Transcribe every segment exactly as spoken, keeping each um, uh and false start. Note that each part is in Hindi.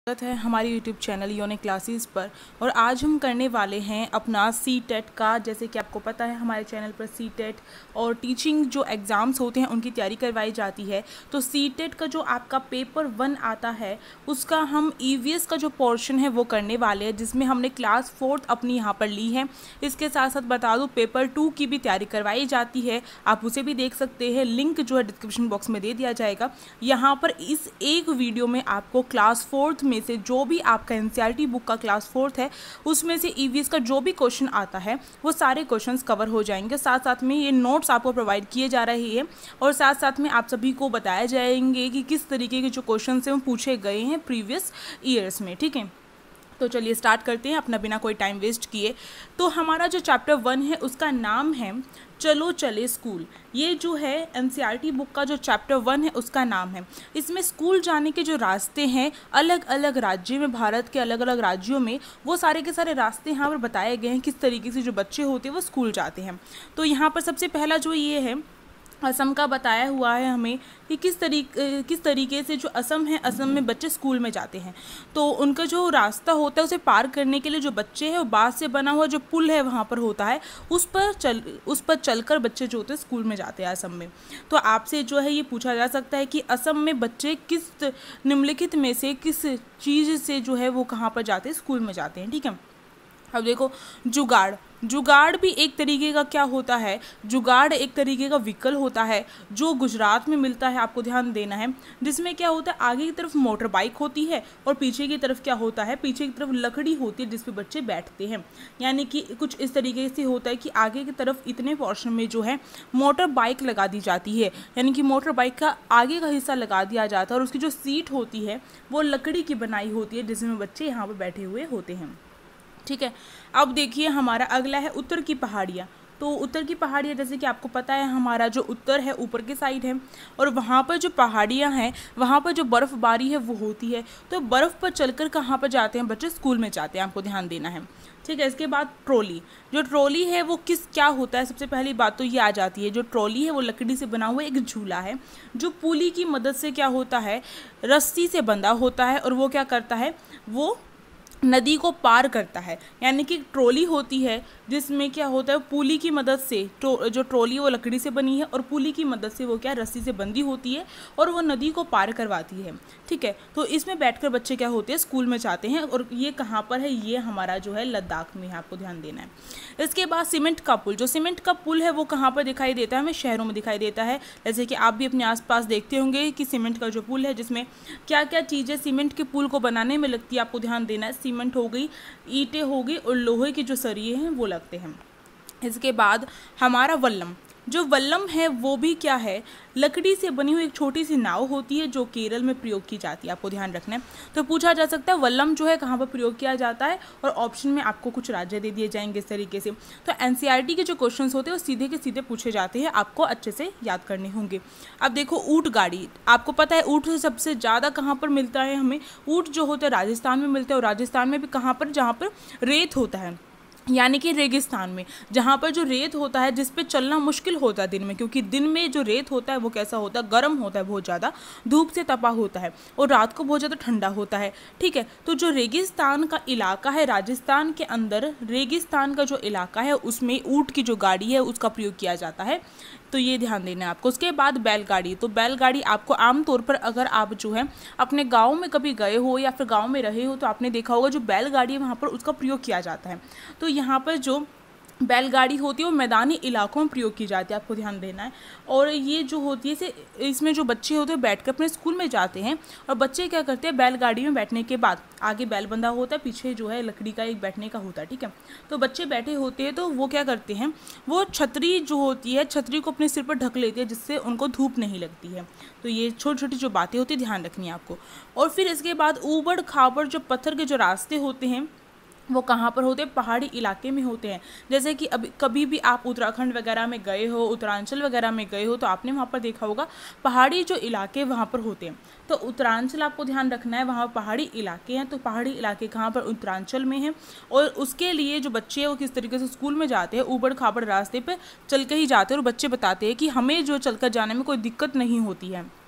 स्वागत है हमारे यूट्यूब चैनल योनिक क्लासेस पर। और आज हम करने वाले हैं अपना सी टेट का। जैसे कि आपको पता है हमारे चैनल पर सी टेट और टीचिंग जो एग्ज़ाम्स होते हैं उनकी तैयारी करवाई जाती है। तो सी टेट का जो आपका पेपर वन आता है उसका हम ई वी एस का जो पोर्शन है वो करने वाले हैं, जिसमें हमने क्लास फोर्थ अपनी यहाँ पर ली है। इसके साथ साथ बता दूँ पेपर टू की भी तैयारी करवाई जाती है, आप उसे भी देख सकते हैं। लिंक जो है डिस्क्रिप्शन बॉक्स में दे दिया जाएगा। यहाँ पर इस एक वीडियो में आपको क्लास फोर्थ में से जो भी आपका N C E R T book का क्लास फोर्थ है उसमें से ई वी एस का जो भी क्वेश्चन आता है वो सारे क्वेश्चंस कवर हो जाएंगे। साथ साथ में ये नोट्स आपको प्रोवाइड किए जा रहे हैं और साथ साथ में आप सभी को बताया जाएंगे कि किस तरीके के जो क्वेश्चन हैं वो पूछे गए हैं प्रीवियस ईयर्स में। ठीक है, तो चलिए स्टार्ट करते हैं अपना बिना कोई टाइम वेस्ट किए। तो हमारा जो चैप्टर वन है उसका नाम है चलो चले स्कूल। ये जो है N C E R T book का जो चैप्टर वन है उसका नाम है। इसमें स्कूल जाने के जो रास्ते हैं अलग अलग राज्य में, भारत के अलग अलग राज्यों में, वो सारे के सारे रास्ते यहाँ पर बताए गए हैं किस तरीके से जो बच्चे होते हैं वो स्कूल जाते हैं। तो यहाँ पर सबसे पहला जो ये है असम का बताया हुआ है हमें कि किस तरीके किस तरीके से जो असम है, असम में बच्चे स्कूल में जाते हैं। तो उनका जो रास्ता होता है उसे पार करने के लिए जो बच्चे हैं वो बांस से बना हुआ जो पुल है वहाँ पर होता है, उस पर चल उस पर चलकर बच्चे जो होते हैं स्कूल में जाते हैं असम में। तो आपसे जो है ये पूछा जा सकता है कि असम में बच्चे किस निम्नलिखित में से किस चीज़ से जो है वो कहाँ पर जाते हैं, स्कूल में जाते हैं। ठीक है, अब देखो जुगाड़ जुगाड़ भी एक तरीके का क्या होता है, जुगाड़ एक तरीके का व्हीकल होता है जो गुजरात में मिलता है, आपको ध्यान देना है। जिसमें क्या होता है आगे की तरफ मोटर बाइक होती है और पीछे की तरफ क्या होता है, पीछे की तरफ लकड़ी होती है जिस पे बच्चे बैठते हैं। यानी कि कुछ इस तरीके से होता है कि आगे की तरफ इतने पोर्शन में जो है मोटर बाइक लगा दी जाती है, यानी कि मोटर बाइक का आगे का हिस्सा लगा दिया जाता है और उसकी जो सीट होती है वो लकड़ी की बनाई होती है जिसमें बच्चे यहाँ पर बैठे हुए होते हैं। ठीक है, अब देखिए हमारा अगला है उत्तर की पहाड़ियाँ। तो उत्तर की पहाड़ियाँ जैसे कि आपको पता है हमारा जो उत्तर है ऊपर के साइड है और वहाँ पर जो पहाड़ियाँ हैं वहाँ पर जो बर्फ़बारी है वो होती है। तो बर्फ़ पर चलकर कहाँ पर जाते हैं बच्चे, स्कूल में जाते हैं, आपको ध्यान देना है। ठीक है, इसके बाद ट्रॉली। जो ट्रॉली है वो किस क्या होता है, सबसे पहली बात तो ये आ जाती है, जो ट्रॉली है वो लकड़ी से बना हुआ एक झूला है जो पुली की मदद से क्या होता है, रस्सी से बंधा होता है और वो क्या करता है, वो नदी को पार करता है। यानी कि ट्रॉली होती है जिसमें क्या होता है पुली की मदद से, जो ट्रॉली वो लकड़ी से बनी है और पुली की मदद से वो क्या रस्सी से बंधी होती है और वो नदी को पार करवाती है। ठीक है, तो इसमें बैठकर बच्चे क्या होते हैं, स्कूल में जाते हैं। और ये कहाँ पर है, ये हमारा जो है लद्दाख में है, आपको ध्यान देना है। इसके बाद सीमेंट का पुल। जो सीमेंट का पुल है वो कहाँ पर दिखाई देता है, हमें शहरों में दिखाई देता है। जैसे कि आप भी अपने आसपास देखते होंगे कि सीमेंट का जो पुल है जिसमें क्या क्या चीज़ें सीमेंट के पुल को बनाने में लगती है, आपको ध्यान देना है। सीमेंट हो गई, ईंटें हो गई और लोहे के जो सरिये हैं वो लगते हैं। इसके बाद हमारा वल्लम। जो वल्लम है वो भी क्या है, लकड़ी से बनी हुई एक छोटी सी नाव होती है जो केरल में प्रयोग की जाती है, आपको ध्यान रखना है। तो पूछा जा सकता है वल्लम जो है कहाँ पर प्रयोग किया जाता है और ऑप्शन में आपको कुछ राज्य दे दिए जाएंगे इस तरीके से। तो N C E R T के जो क्वेश्चंस होते हैं वो सीधे के सीधे पूछे जाते हैं, आपको अच्छे से याद करने होंगे। अब देखो ऊँट गाड़ी। आपको पता है ऊँट सबसे ज़्यादा कहाँ पर मिलता है, हमें ऊँट जो होता है राजस्थान में मिलता है और राजस्थान में भी कहाँ पर, जहाँ पर रेत होता है, यानी कि रेगिस्तान में, जहाँ पर जो रेत होता है जिस पे चलना मुश्किल होता है दिन में, क्योंकि दिन में जो रेत होता है वो कैसा होता है, गर्म होता है, बहुत ज़्यादा धूप से तपा होता है और रात को बहुत ज़्यादा ठंडा होता है। ठीक है, तो जो रेगिस्तान का इलाका है राजस्थान के अंदर, रेगिस्तान का जो इलाका है उसमें ऊँट की जो गाड़ी है उसका प्रयोग किया जाता है। तो ये ध्यान देना है आपको। उसके बाद बैलगाड़ी। तो बैलगाड़ी आपको आमतौर पर अगर आप जो है अपने गांव में कभी गए हो या फिर गांव में रहे हो तो आपने देखा होगा जो बैलगाड़ी है वहाँ पर उसका प्रयोग किया जाता है। तो यहाँ पर जो बैलगाड़ी होती है वो मैदानी इलाकों में प्रयोग की जाती है, आपको ध्यान देना है। और ये जो होती है से इसमें जो बच्चे होते हैं बैठकर अपने स्कूल में जाते हैं और बच्चे क्या करते हैं, बैलगाड़ी में बैठने के बाद आगे बैल बंधा होता है, पीछे जो है लकड़ी का एक बैठने का होता है। ठीक है, तो बच्चे बैठे होते हैं तो वो क्या करते हैं, वो छतरी जो होती है छतरी को अपने सिर पर ढक लेते हैं जिससे उनको धूप नहीं लगती है। तो ये छोटी छोटी जो बातें होती है ध्यान रखनी है आपको। और फिर इसके बाद ऊबड़ खाबड़ जो पत्थर के जो रास्ते होते हैं वो कहाँ पर होते हैं, पहाड़ी इलाके में होते हैं। जैसे कि अभी कभी भी आप उत्तराखंड वगैरह में गए हो, उत्तरांचल वगैरह में गए हो तो आपने वहाँ पर देखा होगा पहाड़ी जो इलाके वहाँ पर होते हैं। तो उत्तरांचल आपको ध्यान रखना है, वहाँ पहाड़ी इलाके हैं। तो पहाड़ी इलाके कहाँ पर, उत्तरांचल में हैं। और उसके लिए जो बच्चे हैं वो किस तरीके से स्कूल में जाते हैं, ऊबड़ खाबड़ रास्ते पर चल के ही जाते हैं और बच्चे बताते हैं कि हमें जो चलकर जाने में कोई दिक्कत नहीं होती है।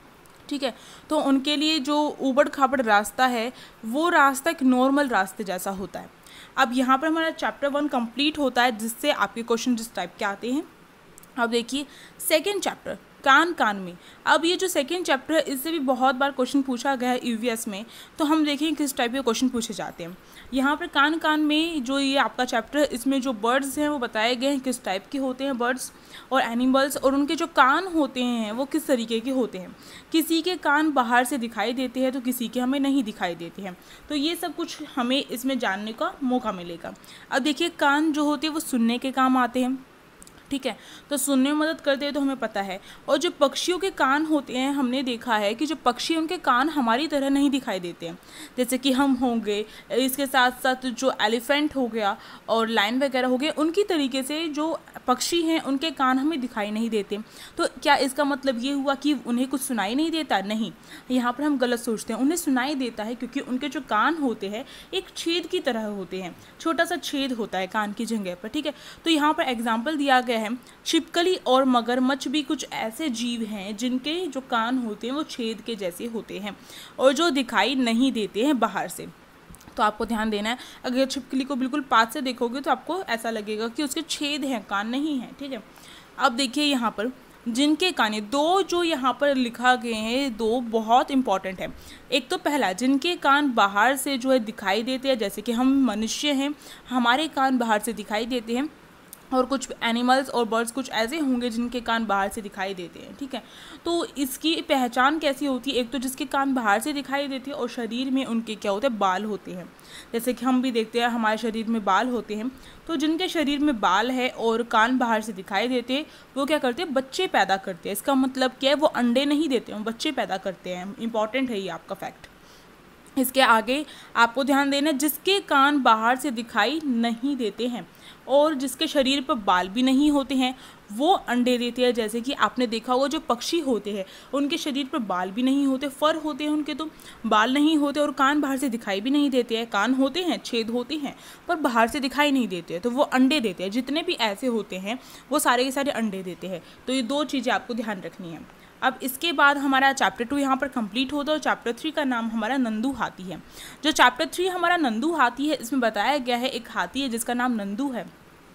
ठीक है। तो उनके लिए जो ऊबड़ खाबड़ रास्ता है वो रास्ता एक नॉर्मल रास्ते जैसा होता है। अब यहाँ पर हमारा चैप्टर वन कंप्लीट होता है, जिससे आपके क्वेश्चन जिस टाइप के आते हैं। अब देखिए सेकेंड चैप्टर कान कान में। अब ये जो सेकेंड चैप्टर है इससे भी बहुत बार क्वेश्चन पूछा गया है ईवीएस में, तो हम देखें किस टाइप के क्वेश्चन पूछे जाते हैं। यहाँ पर कान कान में जो ये आपका चैप्टर है, इसमें जो बर्ड्स हैं वो बताए गए हैं किस टाइप के होते हैं बर्ड्स और एनिमल्स, और उनके जो कान होते हैं वो किस तरीके के होते हैं। किसी के कान बाहर से दिखाई देते हैं तो किसी के हमें नहीं दिखाई देते हैं। तो ये सब कुछ हमें इसमें जानने का मौका मिलेगा। अब देखिए कान जो होते हैं वो सुनने के काम आते हैं, ठीक है, तो सुनने में मदद करते हैं तो हमें पता है। और जो पक्षियों के कान होते हैं, हमने देखा है कि जो पक्षी उनके कान हमारी तरह नहीं दिखाई देते हैं, जैसे कि हम होंगे, इसके साथ साथ जो एलिफेंट हो गया और लायन वगैरह हो गए, उनकी तरीके से जो पक्षी हैं उनके कान हमें दिखाई नहीं देते। तो क्या इसका मतलब ये हुआ कि उन्हें कुछ सुनाई नहीं देता? नहीं, यहाँ पर हम गलत सोचते हैं। उन्हें सुनाई देता है क्योंकि उनके जो कान होते हैं एक छेद की तरह होते हैं, छोटा सा छेद होता है कान की जगह पर, ठीक है। तो यहाँ पर एग्जाम्पल दिया गया है, छिपकली और मगरमच्छ भी कुछ ऐसे जीव हैं जिनके जो कान होते हैं वो छेद के जैसे होते हैं और जो दिखाई नहीं देते हैं बाहर से। तो आपको ध्यान देना है, अगर छिपकली को बिल्कुल पास से देखोगे तो आपको ऐसा लगेगा कि उसके छेद हैं, कान नहीं है, ठीक है। अब देखिए यहाँ पर जिनके कान, दो जो यहाँ पर लिखा गए हैं दो बहुत इंपॉर्टेंट है। एक तो पहला, जिनके कान बाहर से जो है दिखाई देते हैं, जैसे कि हम मनुष्य हैं, हमारे कान बाहर से दिखाई देते हैं, और कुछ एनिमल्स और बर्ड्स कुछ ऐसे होंगे जिनके कान बाहर से दिखाई देते हैं, ठीक है। तो इसकी पहचान कैसी होती है? एक तो जिसके कान बाहर से दिखाई देते हैं और शरीर में उनके क्या होते हैं, बाल होते हैं, जैसे कि हम भी देखते हैं हमारे शरीर में बाल होते हैं। तो जिनके शरीर में बाल है और कान बाहर से दिखाई देते हैं वो क्या करते हैं, बच्चे पैदा करते हैं। इसका मतलब क्या है, वो अंडे नहीं देते हैं, बच्चे पैदा करते हैं। इंपॉर्टेंट है ये आपका फैक्ट। इसके आगे आपको ध्यान देना, जिसके कान बाहर से दिखाई नहीं देते हैं और जिसके शरीर पर बाल भी नहीं होते हैं वो अंडे देते हैं। जैसे कि आपने देखा होगा जो पक्षी होते हैं उनके शरीर पर बाल भी नहीं होते, फर होते हैं उनके, तो बाल नहीं होते और कान बाहर से दिखाई भी नहीं देते हैं। कान होते हैं, छेद होते हैं, पर बाहर से दिखाई नहीं देते हैं, तो वो अंडे देते हैं। जितने भी ऐसे होते हैं वो सारे के सारे अंडे देते हैं। तो ये दो चीज़ें आपको ध्यान रखनी है। अब इसके बाद हमारा चैप्टर टू यहाँ पर कंप्लीट होता है और चैप्टर थ्री का नाम हमारा नंदू हाथी है। जो चैप्टर थ्री हमारा नंदू हाथी है, इसमें बताया गया है एक हाथी है जिसका नाम नंदू है।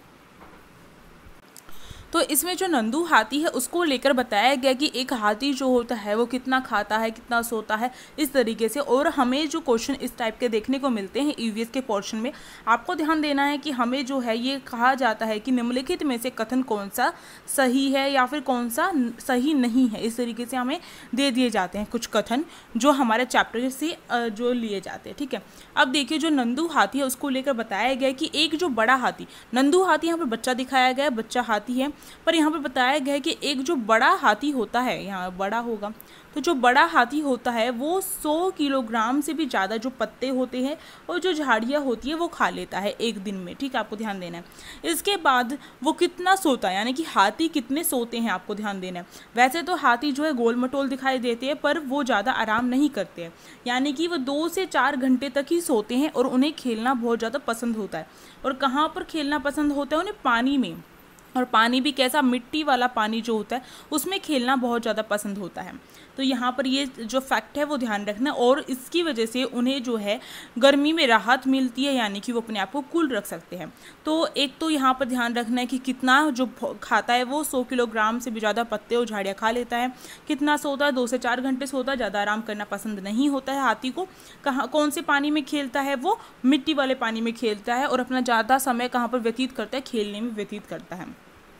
तो इसमें जो नंदू हाथी है उसको लेकर बताया गया कि एक हाथी जो होता है वो कितना खाता है, कितना सोता है, इस तरीके से। और हमें जो क्वेश्चन इस टाइप के देखने को मिलते हैं ईवीएस के पोर्शन में, आपको ध्यान देना है कि हमें जो है ये कहा जाता है कि निम्नलिखित में से कथन कौन सा सही है या फिर कौन सा सही नहीं है। इस तरीके से हमें दे दिए जाते हैं कुछ कथन जो हमारे चैप्टर से जो लिए जाते हैं, ठीक है। अब देखिए जो नंदू हाथी है उसको लेकर बताया गया कि एक जो बड़ा हाथी, नंदू हाथी यहाँ पर बच्चा दिखाया गया है, बच्चा हाथी है, पर यहाँ पर बताया गया है कि एक जो बड़ा हाथी होता है, यहाँ बड़ा होगा, तो जो बड़ा हाथी होता है वो सौ किलोग्राम से भी ज़्यादा जो पत्ते होते हैं और जो झाड़ियाँ होती है वो खा लेता है एक दिन में, ठीक है, आपको ध्यान देना है। इसके बाद वो कितना सोता है, यानी कि हाथी कितने सोते हैं, आपको ध्यान देना है। वैसे तो हाथी जो है गोल मटोल दिखाई देते हैं पर वो ज़्यादा आराम नहीं करते हैं, यानी कि वो दो से चार घंटे तक ही सोते हैं और उन्हें खेलना बहुत ज़्यादा पसंद होता है। और कहाँ पर खेलना पसंद होता है उन्हें? पानी में, और पानी भी कैसा, मिट्टी वाला पानी जो होता है उसमें खेलना बहुत ज़्यादा पसंद होता है। तो यहाँ पर ये जो फैक्ट है वो ध्यान रखना, और इसकी वजह से उन्हें जो है गर्मी में राहत मिलती है, यानी कि वो अपने आप को कूल रख सकते हैं। तो एक तो यहाँ पर ध्यान रखना है कि कितना जो खाता है वो सौ किलोग्राम से भी ज़्यादा पत्ते और झाड़ियाँ खा लेता है। कितना सोता है? दो से चार घंटे सोता है, ज़्यादा आराम करना पसंद नहीं होता है हाथी को। कहाँ कौन से पानी में खेलता है? वो मिट्टी वाले पानी में खेलता है और अपना ज़्यादा समय कहाँ पर व्यतीत करता है? खेलने में व्यतीत करता है।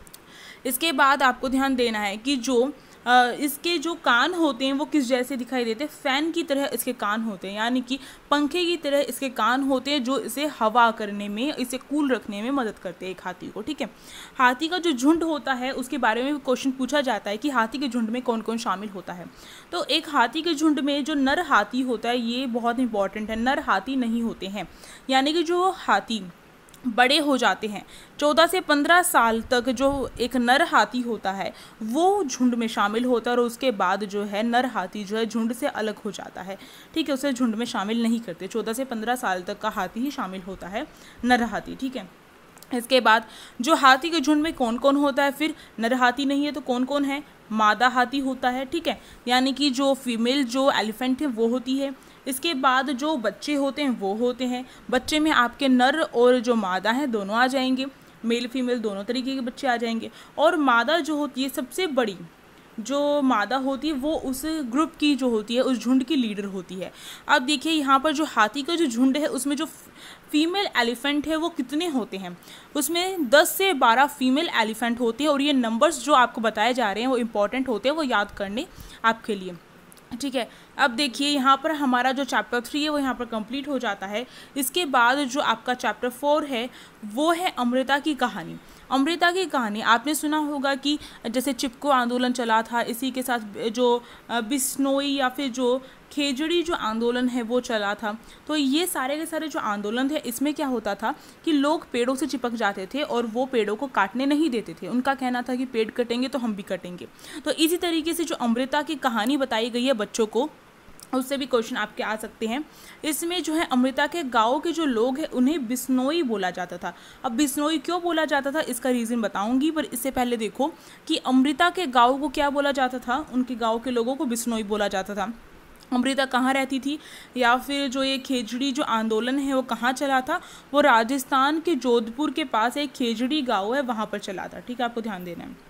इसके बाद आपको ध्यान देना है कि जो आ, इसके जो कान होते हैं वो किस जैसे दिखाई देते हैं? फैन की तरह इसके कान होते हैं, यानी कि पंखे की तरह इसके कान होते हैं जो इसे हवा करने में, इसे कूल रखने में मदद करते हैं एक हाथी को, ठीक है। हाथी का जो झुंड होता है उसके बारे में क्वेश्चन पूछा जाता है कि हाथी के झुंड में कौन कौन शामिल होता है। तो एक हाथी के झुंड में जो नर हाथी होता है, ये बहुत इंपॉर्टेंट है, नर हाथी नहीं होते हैं, यानी कि जो हाथी बड़े हो जाते हैं चौदह से पंद्रह साल तक, जो एक नर हाथी होता है वो झुंड में शामिल होता है और उसके बाद जो है नर हाथी जो है झुंड से अलग हो जाता है, ठीक है, उसे झुंड में शामिल नहीं करते। चौदह से पंद्रह साल तक का हाथी ही शामिल होता है, नर हाथी, ठीक है। इसके बाद जो हाथी के झुंड में कौन कौन होता है फिर? नर हाथी नहीं है तो कौन कौन है? मादा हाथी होता है, ठीक है, यानी कि जो फीमेल जो एलिफेंट है वो होती है। इसके बाद जो बच्चे होते हैं वो होते हैं, बच्चे में आपके नर और जो मादा हैं दोनों आ जाएंगे, मेल फीमेल दोनों तरीके के बच्चे आ जाएंगे। और मादा जो होती है सबसे बड़ी जो मादा होती है वो उस ग्रुप की जो होती है उस झुंड की लीडर होती है। अब देखिए यहाँ पर जो हाथी का जो झुंड है उसमें जो फीमेल एलिफेंट है वो कितने होते हैं, उसमें दस से बारह फीमेल एलिफेंट होते हैं। और ये नंबर्स जो आपको बताए जा रहे हैं वो इम्पॉर्टेंट होते हैं, वो याद करने आपके लिए, ठीक है। अब देखिए यहाँ पर हमारा जो चैप्टर थ्री है वो यहाँ पर कंप्लीट हो जाता है। इसके बाद जो आपका चैप्टर फोर है वो है अमृता की कहानी। अमृता की कहानी आपने सुना होगा कि जैसे चिपको आंदोलन चला था, इसी के साथ जो बिश्नोई या फिर जो खेजड़ी जो आंदोलन है वो चला था। तो ये सारे के सारे जो आंदोलन थे इसमें क्या होता था कि लोग पेड़ों से चिपक जाते थे और वो पेड़ों को काटने नहीं देते थे। उनका कहना था कि पेड़ कटेंगे तो हम भी कटेंगे। तो इसी तरीके से जो अमृता की कहानी बताई गई है बच्चों को, उससे भी क्वेश्चन आपके आ सकते हैं। इसमें जो है अमृता के गांव के जो लोग हैं उन्हें बिश्नोई बोला जाता था। अब बिश्नोई क्यों बोला जाता था इसका रीज़न बताऊंगी, पर इससे पहले देखो कि अमृता के गांव को क्या बोला जाता था, उनके गांव के लोगों को बिश्नोई बोला जाता था। अमृता कहाँ रहती थी, या फिर जो ये खेजड़ी जो आंदोलन है वो कहाँ चला था, वो राजस्थान के जोधपुर के पास एक खेजड़ी गाँव है वहाँ पर चला था, ठीक है, आपको ध्यान देना है।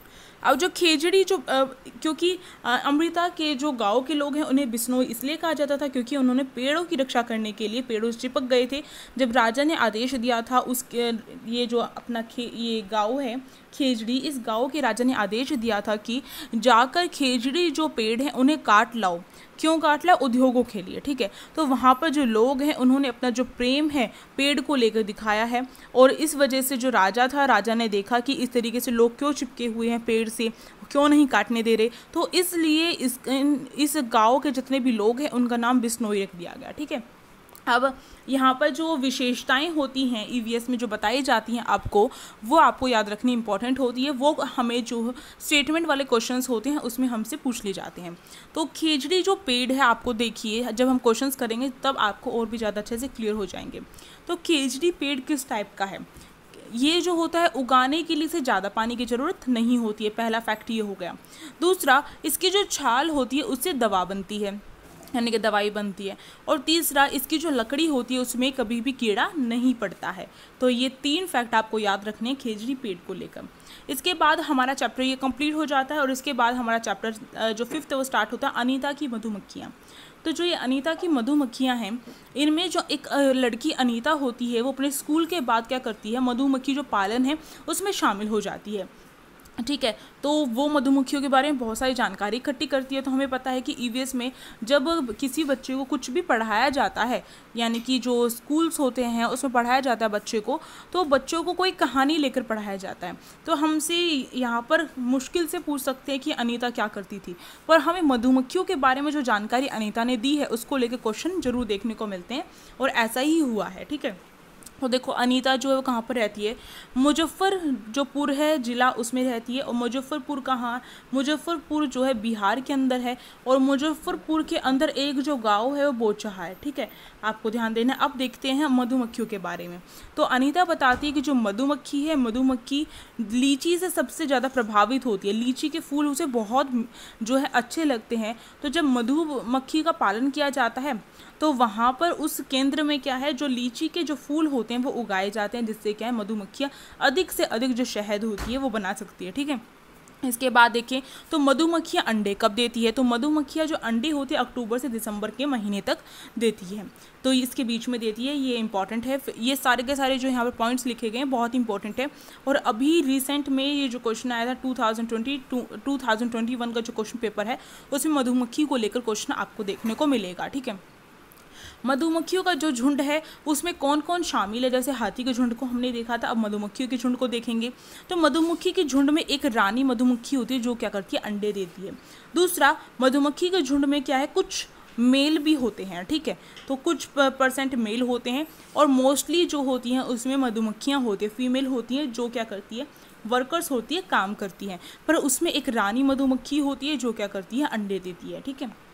अब जो खेजड़ी जो आ, क्योंकि आ, अमृता के जो गांव के लोग हैं उन्हें बिश्नोई इसलिए कहा जाता था क्योंकि उन्होंने पेड़ों की रक्षा करने के लिए पेड़ों से चिपक गए थे। जब राजा ने आदेश दिया था उसके ये जो अपना खे ये गांव है खेजड़ी, इस गांव के राजा ने आदेश दिया था कि जाकर खेजड़ी जो पेड़ हैं उन्हें काट लाओ। क्यों काट लाओ? उद्योगों के लिए, ठीक है। तो वहाँ पर जो लोग हैं उन्होंने अपना जो प्रेम है पेड़ को लेकर दिखाया है, और इस वजह से जो राजा था, राजा ने देखा कि इस तरीके से लोग क्यों चिपके हुए हैं पेड़ से, क्यों नहीं काटने दे रहे, तो इसलिए इस इस गाँव के जितने भी लोग हैं उनका नाम बिश्नोई रख दिया गया, ठीक है। अब यहाँ पर जो विशेषताएं होती हैं ईवीएस में जो बताई जाती हैं आपको, वो आपको याद रखनी इंपॉर्टेंट होती है। वो हमें जो स्टेटमेंट वाले क्वेश्चंस होते हैं उसमें हमसे पूछ लिए जाते हैं। तो खेजड़ी जो पेड़ है आपको देखिए, जब हम क्वेश्चंस करेंगे तब आपको और भी ज़्यादा अच्छे से क्लियर हो जाएंगे। तो खेजड़ी पेड़ किस टाइप का है? ये जो होता है उगाने के लिए से ज़्यादा पानी की ज़रूरत नहीं होती है, पहला फैक्ट ये हो गया। दूसरा, इसकी जो छाल होती है उससे दवा बनती है, यानी कि दवाई बनती है। और तीसरा, इसकी जो लकड़ी होती है उसमें कभी भी कीड़ा नहीं पड़ता है। तो ये तीन फैक्ट आपको याद रखने हैं खेजड़ी पेड़ को लेकर। इसके बाद हमारा चैप्टर ये कंप्लीट हो जाता है, और इसके बाद हमारा चैप्टर जो फिफ्थ है वो स्टार्ट होता है अनीता की मधुमक्खियाँ। तो जो ये अनीता की मधुमक्खियाँ हैं, इनमें जो एक लड़की अनीता होती है वो अपने स्कूल के बाद क्या करती है, मधुमक्खी जो पालन है उसमें शामिल हो जाती है, ठीक है। तो वो मधुमक्खियों के बारे में बहुत सारी जानकारी इकट्ठी करती है। तो हमें पता है कि ईवीएस में जब किसी बच्चे को कुछ भी पढ़ाया जाता है, यानी कि जो स्कूल्स होते हैं उसमें पढ़ाया जाता है बच्चे को, तो बच्चों को कोई कहानी लेकर पढ़ाया जाता है। तो हमसे यहाँ पर मुश्किल से पूछ सकते हैं कि अनीता क्या करती थी, पर हमें मधुमक्खियों के बारे में जो जानकारी अनीता ने दी है उसको लेकर क्वेश्चन जरूर देखने को मिलते हैं, और ऐसा ही हुआ है, ठीक है। तो देखो अनीता जो है वो कहाँ पर रहती है, मुजफ्फर जो पुर है ज़िला उसमें रहती है। और मुजफ्फरपुर कहाँ, मुजफ्फरपुर जो है बिहार के अंदर है, और मुजफ्फरपुर के अंदर एक जो गांव है वो बोचहा है, ठीक है, आपको ध्यान देना। अब देखते हैं मधुमक्खियों के बारे में। तो अनीता बताती है कि जो मधुमक्खी है, मधुमक्खी लीची से सबसे ज़्यादा प्रभावित होती है। लीची के फूल उसे बहुत जो है अच्छे लगते हैं। तो जब मधुमक्खी का पालन किया जाता है तो वहाँ पर उस केंद्र में क्या है, जो लीची के जो फूल होते हैं वो उगाए जाते हैं, जिससे क्या है मधुमक्खियाँ अधिक से अधिक जो शहद होती है वो बना सकती है, ठीक है। इसके बाद देखें तो मधुमक्खियाँ अंडे कब देती है, तो मधुमक्खियाँ जो अंडे होते हैं अक्टूबर से दिसंबर के महीने तक देती है। तो इसके बीच में देती है, ये इंपॉर्टेंट है। ये सारे के सारे जो यहाँ पर पॉइंट्स लिखे गए हैं बहुत इंपॉर्टेंट है। और अभी रिसेंट में ये जो क्वेश्चन आया था two thousand twenty two two thousand twenty one का जो क्वेश्चन पेपर है उसमें मधुमक्खी को लेकर क्वेश्चन आपको देखने को मिलेगा, ठीक है। मधुमक्खियों का जो झुंड है उसमें कौन कौन शामिल है, जैसे हाथी के झुंड को हमने देखा था, अब मधुमक्खियों के झुंड को देखेंगे। तो मधुमक्खी के झुंड में एक रानी मधुमक्खी होती है जो क्या करती है, अंडे देती है। दूसरा, मधुमक्खी के झुंड में क्या है, कुछ मेल भी होते हैं, ठीक है, तो कुछ परसेंट मेल होते हैं, और मोस्टली जो होती हैं उसमें मधुमक्खियाँ होती हैं, फीमेल होती हैं, जो क्या करती है, वर्कर्स होती है, काम करती हैं। पर उसमें एक रानी मधुमक्खी होती है जो क्या करती है, अंडे देती है, ठीक है।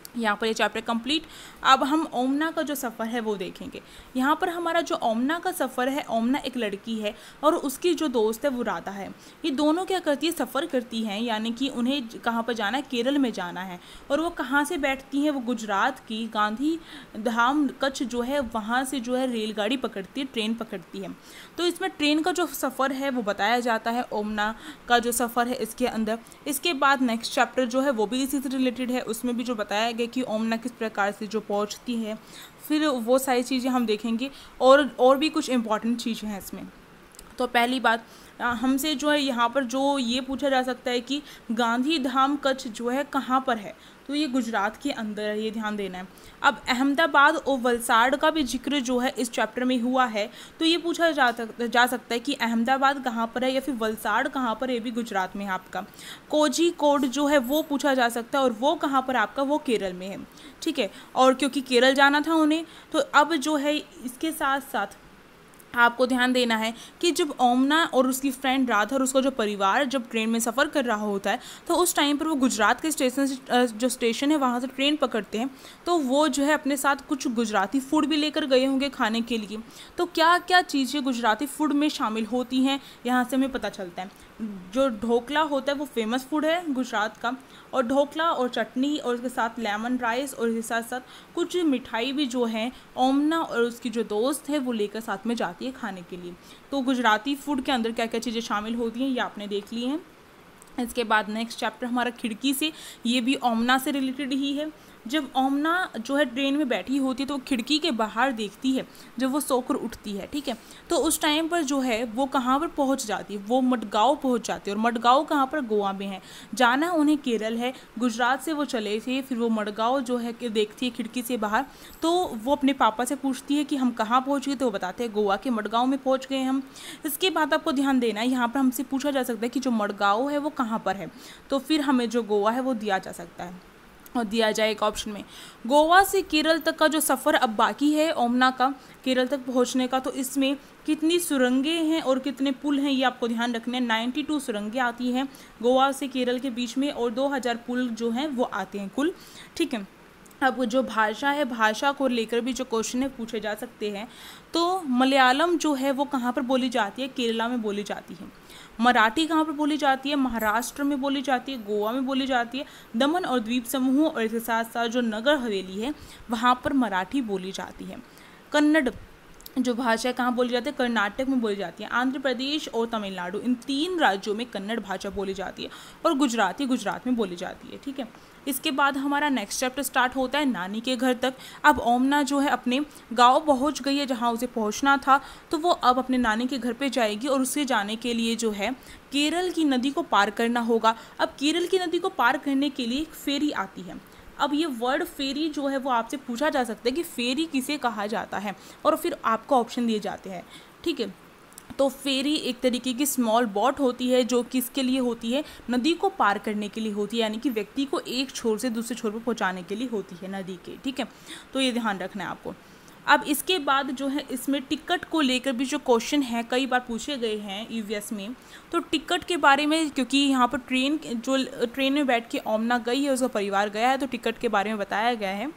यहाँ पर ये चैप्टर कंप्लीट। अब हम ओमना का जो सफ़र है वो देखेंगे। यहाँ पर हमारा जो ओमना का सफ़र है, ओमना एक लड़की है और उसकी जो दोस्त है वो राधा है। ये दोनों क्या करती है, सफ़र करती हैं, यानी कि उन्हें कहाँ पर जाना है, केरल में जाना है। और वो कहाँ से बैठती हैं, वो गुजरात की गांधी धाम कच्छ जो है वहाँ से जो है रेलगाड़ी पकड़ती है, ट्रेन पकड़ती है। तो इसमें ट्रेन का जो सफ़र है वो बताया जाता है, ओमना का जो सफ़र है इसके अंदर। इसके बाद नेक्स्ट चैप्टर जो है वो भी इसी से रिलेटेड है, उसमें भी जो बताया गया कि ओमना किस प्रकार से जो पहुंचती है, फिर वो सारी चीज़ें हम देखेंगे और और भी कुछ इम्पॉर्टेंट चीज़ें हैं इसमें। तो पहली बात हमसे जो है यहाँ पर जो ये पूछा जा सकता है कि गांधी धाम कच्छ जो है कहाँ पर है, तो ये गुजरात के अंदर है, ये ध्यान देना है। अब अहमदाबाद और वलसाड़ का भी जिक्र जो है इस चैप्टर में हुआ है, तो ये पूछा जा जा सकता है कि अहमदाबाद कहाँ पर है या फिर वलसाड़ कहाँ पर है, ये भी गुजरात में है आपका। कोझिकोड जो है वो पूछा जा सकता है और वो कहाँ पर आपका, वो केरल में है, ठीक है। और क्योंकि केरल जाना था उन्हें, तो अब जो है इसके साथ साथ आपको ध्यान देना है कि जब ओमना और उसकी फ्रेंड राधा और उसका जो परिवार जब ट्रेन में सफ़र कर रहा होता है, तो उस टाइम पर वो गुजरात के स्टेशन से जो स्टेशन है वहाँ से ट्रेन पकड़ते हैं, तो वो जो है अपने साथ कुछ गुजराती फूड भी लेकर गए होंगे खाने के लिए। तो क्या क्या चीज़ें गुजराती फूड में शामिल होती हैं, यहाँ से हमें पता चलता है। जो ढोकला होता है वो फेमस फूड है गुजरात का, और ढोकला और चटनी और उसके साथ लेमन राइस और इसके साथ साथ कुछ मिठाई भी जो है ओमना और उसकी जो दोस्त है वो लेकर साथ में जाती है खाने के लिए। तो गुजराती फूड के अंदर क्या क्या चीज़ें शामिल होती हैं ये आपने देख ली हैं। इसके बाद नेक्स्ट चैप्टर हमारा खिड़की से, ये भी ओमना से रिलेटेड ही है। जब ओमना जो है ट्रेन में बैठी होती है तो वो खिड़की के बाहर देखती है जब वो सोकर उठती है, ठीक है। तो उस टाइम पर जो है वो कहाँ पर पहुँच जाती है, वो मडगांव पहुँच जाती है। और मडगांव कहाँ पर, गोवा में है। जाना उन्हें केरल है, गुजरात से वो चले थे, फिर वो मडगांव जो है कि देखती है खिड़की से बाहर, तो वो अपने पापा से पूछती है कि हम कहाँ पहुँच गए, तो वो बताते हैं गोवा के मडगांव में पहुँच गए हम। इसके बाद आपको ध्यान देना है, यहाँ पर हमसे पूछा जा सकता है कि जो मडगांव है वो कहाँ पर है, तो फिर हमें जो गोवा है वो दिया जा सकता है और दिया जाएगा ऑप्शन में। गोवा से केरल तक का जो सफ़र अब बाकी है ओमना का केरल तक पहुंचने का, तो इसमें कितनी सुरंगें हैं और कितने पुल हैं ये आपको ध्यान रखने हैं। बानवे सुरंगें आती हैं गोवा से केरल के बीच में और दो हज़ार पुल जो हैं वो आते हैं कुल, ठीक है। अब जो भाषा है, भाषा को लेकर भी जो क्वेश्चन है पूछे जा सकते हैं। तो मलयालम जो है वो कहाँ पर बोली जाती है, केरला में बोली जाती है। मराठी कहाँ पर बोली जाती है, महाराष्ट्र में बोली जाती है, गोवा में बोली जाती है। दमन और द्वीप समूह और इसके साथ साथ जो नगर हवेली है वहाँ पर मराठी बोली जाती है। कन्नड़ जो भाषा कहाँ बोली जाती है, कर्नाटक में बोली जाती है। आंध्र प्रदेश और तमिलनाडु, इन तीन राज्यों में कन्नड़ भाषा बोली जाती है और गुजराती गुजरात में बोली जाती है, ठीक है। इसके बाद हमारा नेक्स्ट चैप्टर स्टार्ट होता है नानी के घर तक। अब ओमना जो है अपने गांव पहुंच गई है जहां उसे पहुंचना था, तो वो अब अपने नानी के घर पे जाएगी और उससे जाने के लिए जो है केरल की नदी को पार करना होगा। अब केरल की नदी को पार करने के लिए एक फेरी आती है। अब ये वर्ड फेरी जो है वो आपसे पूछा जा सकता है कि फेरी किसे कहा जाता है, और फिर आपको ऑप्शन दिए जाते हैं, ठीक है। तो फेरी एक तरीके की स्मॉल बोट होती है जो किसके लिए होती है, नदी को पार करने के लिए होती है, यानी कि व्यक्ति को एक छोर से दूसरे छोर पर पहुंचाने के लिए होती है नदी के, ठीक है। तो ये ध्यान रखना है आपको। अब इसके बाद जो है इसमें टिकट को लेकर भी जो क्वेश्चन है कई बार पूछे गए हैं ईवीएस में। तो टिकट के बारे में, क्योंकि यहाँ पर ट्रेन जो ट्रेन में बैठ के ओमना गई है, उसका परिवार गया है, तो टिकट के बारे में बताया गया है।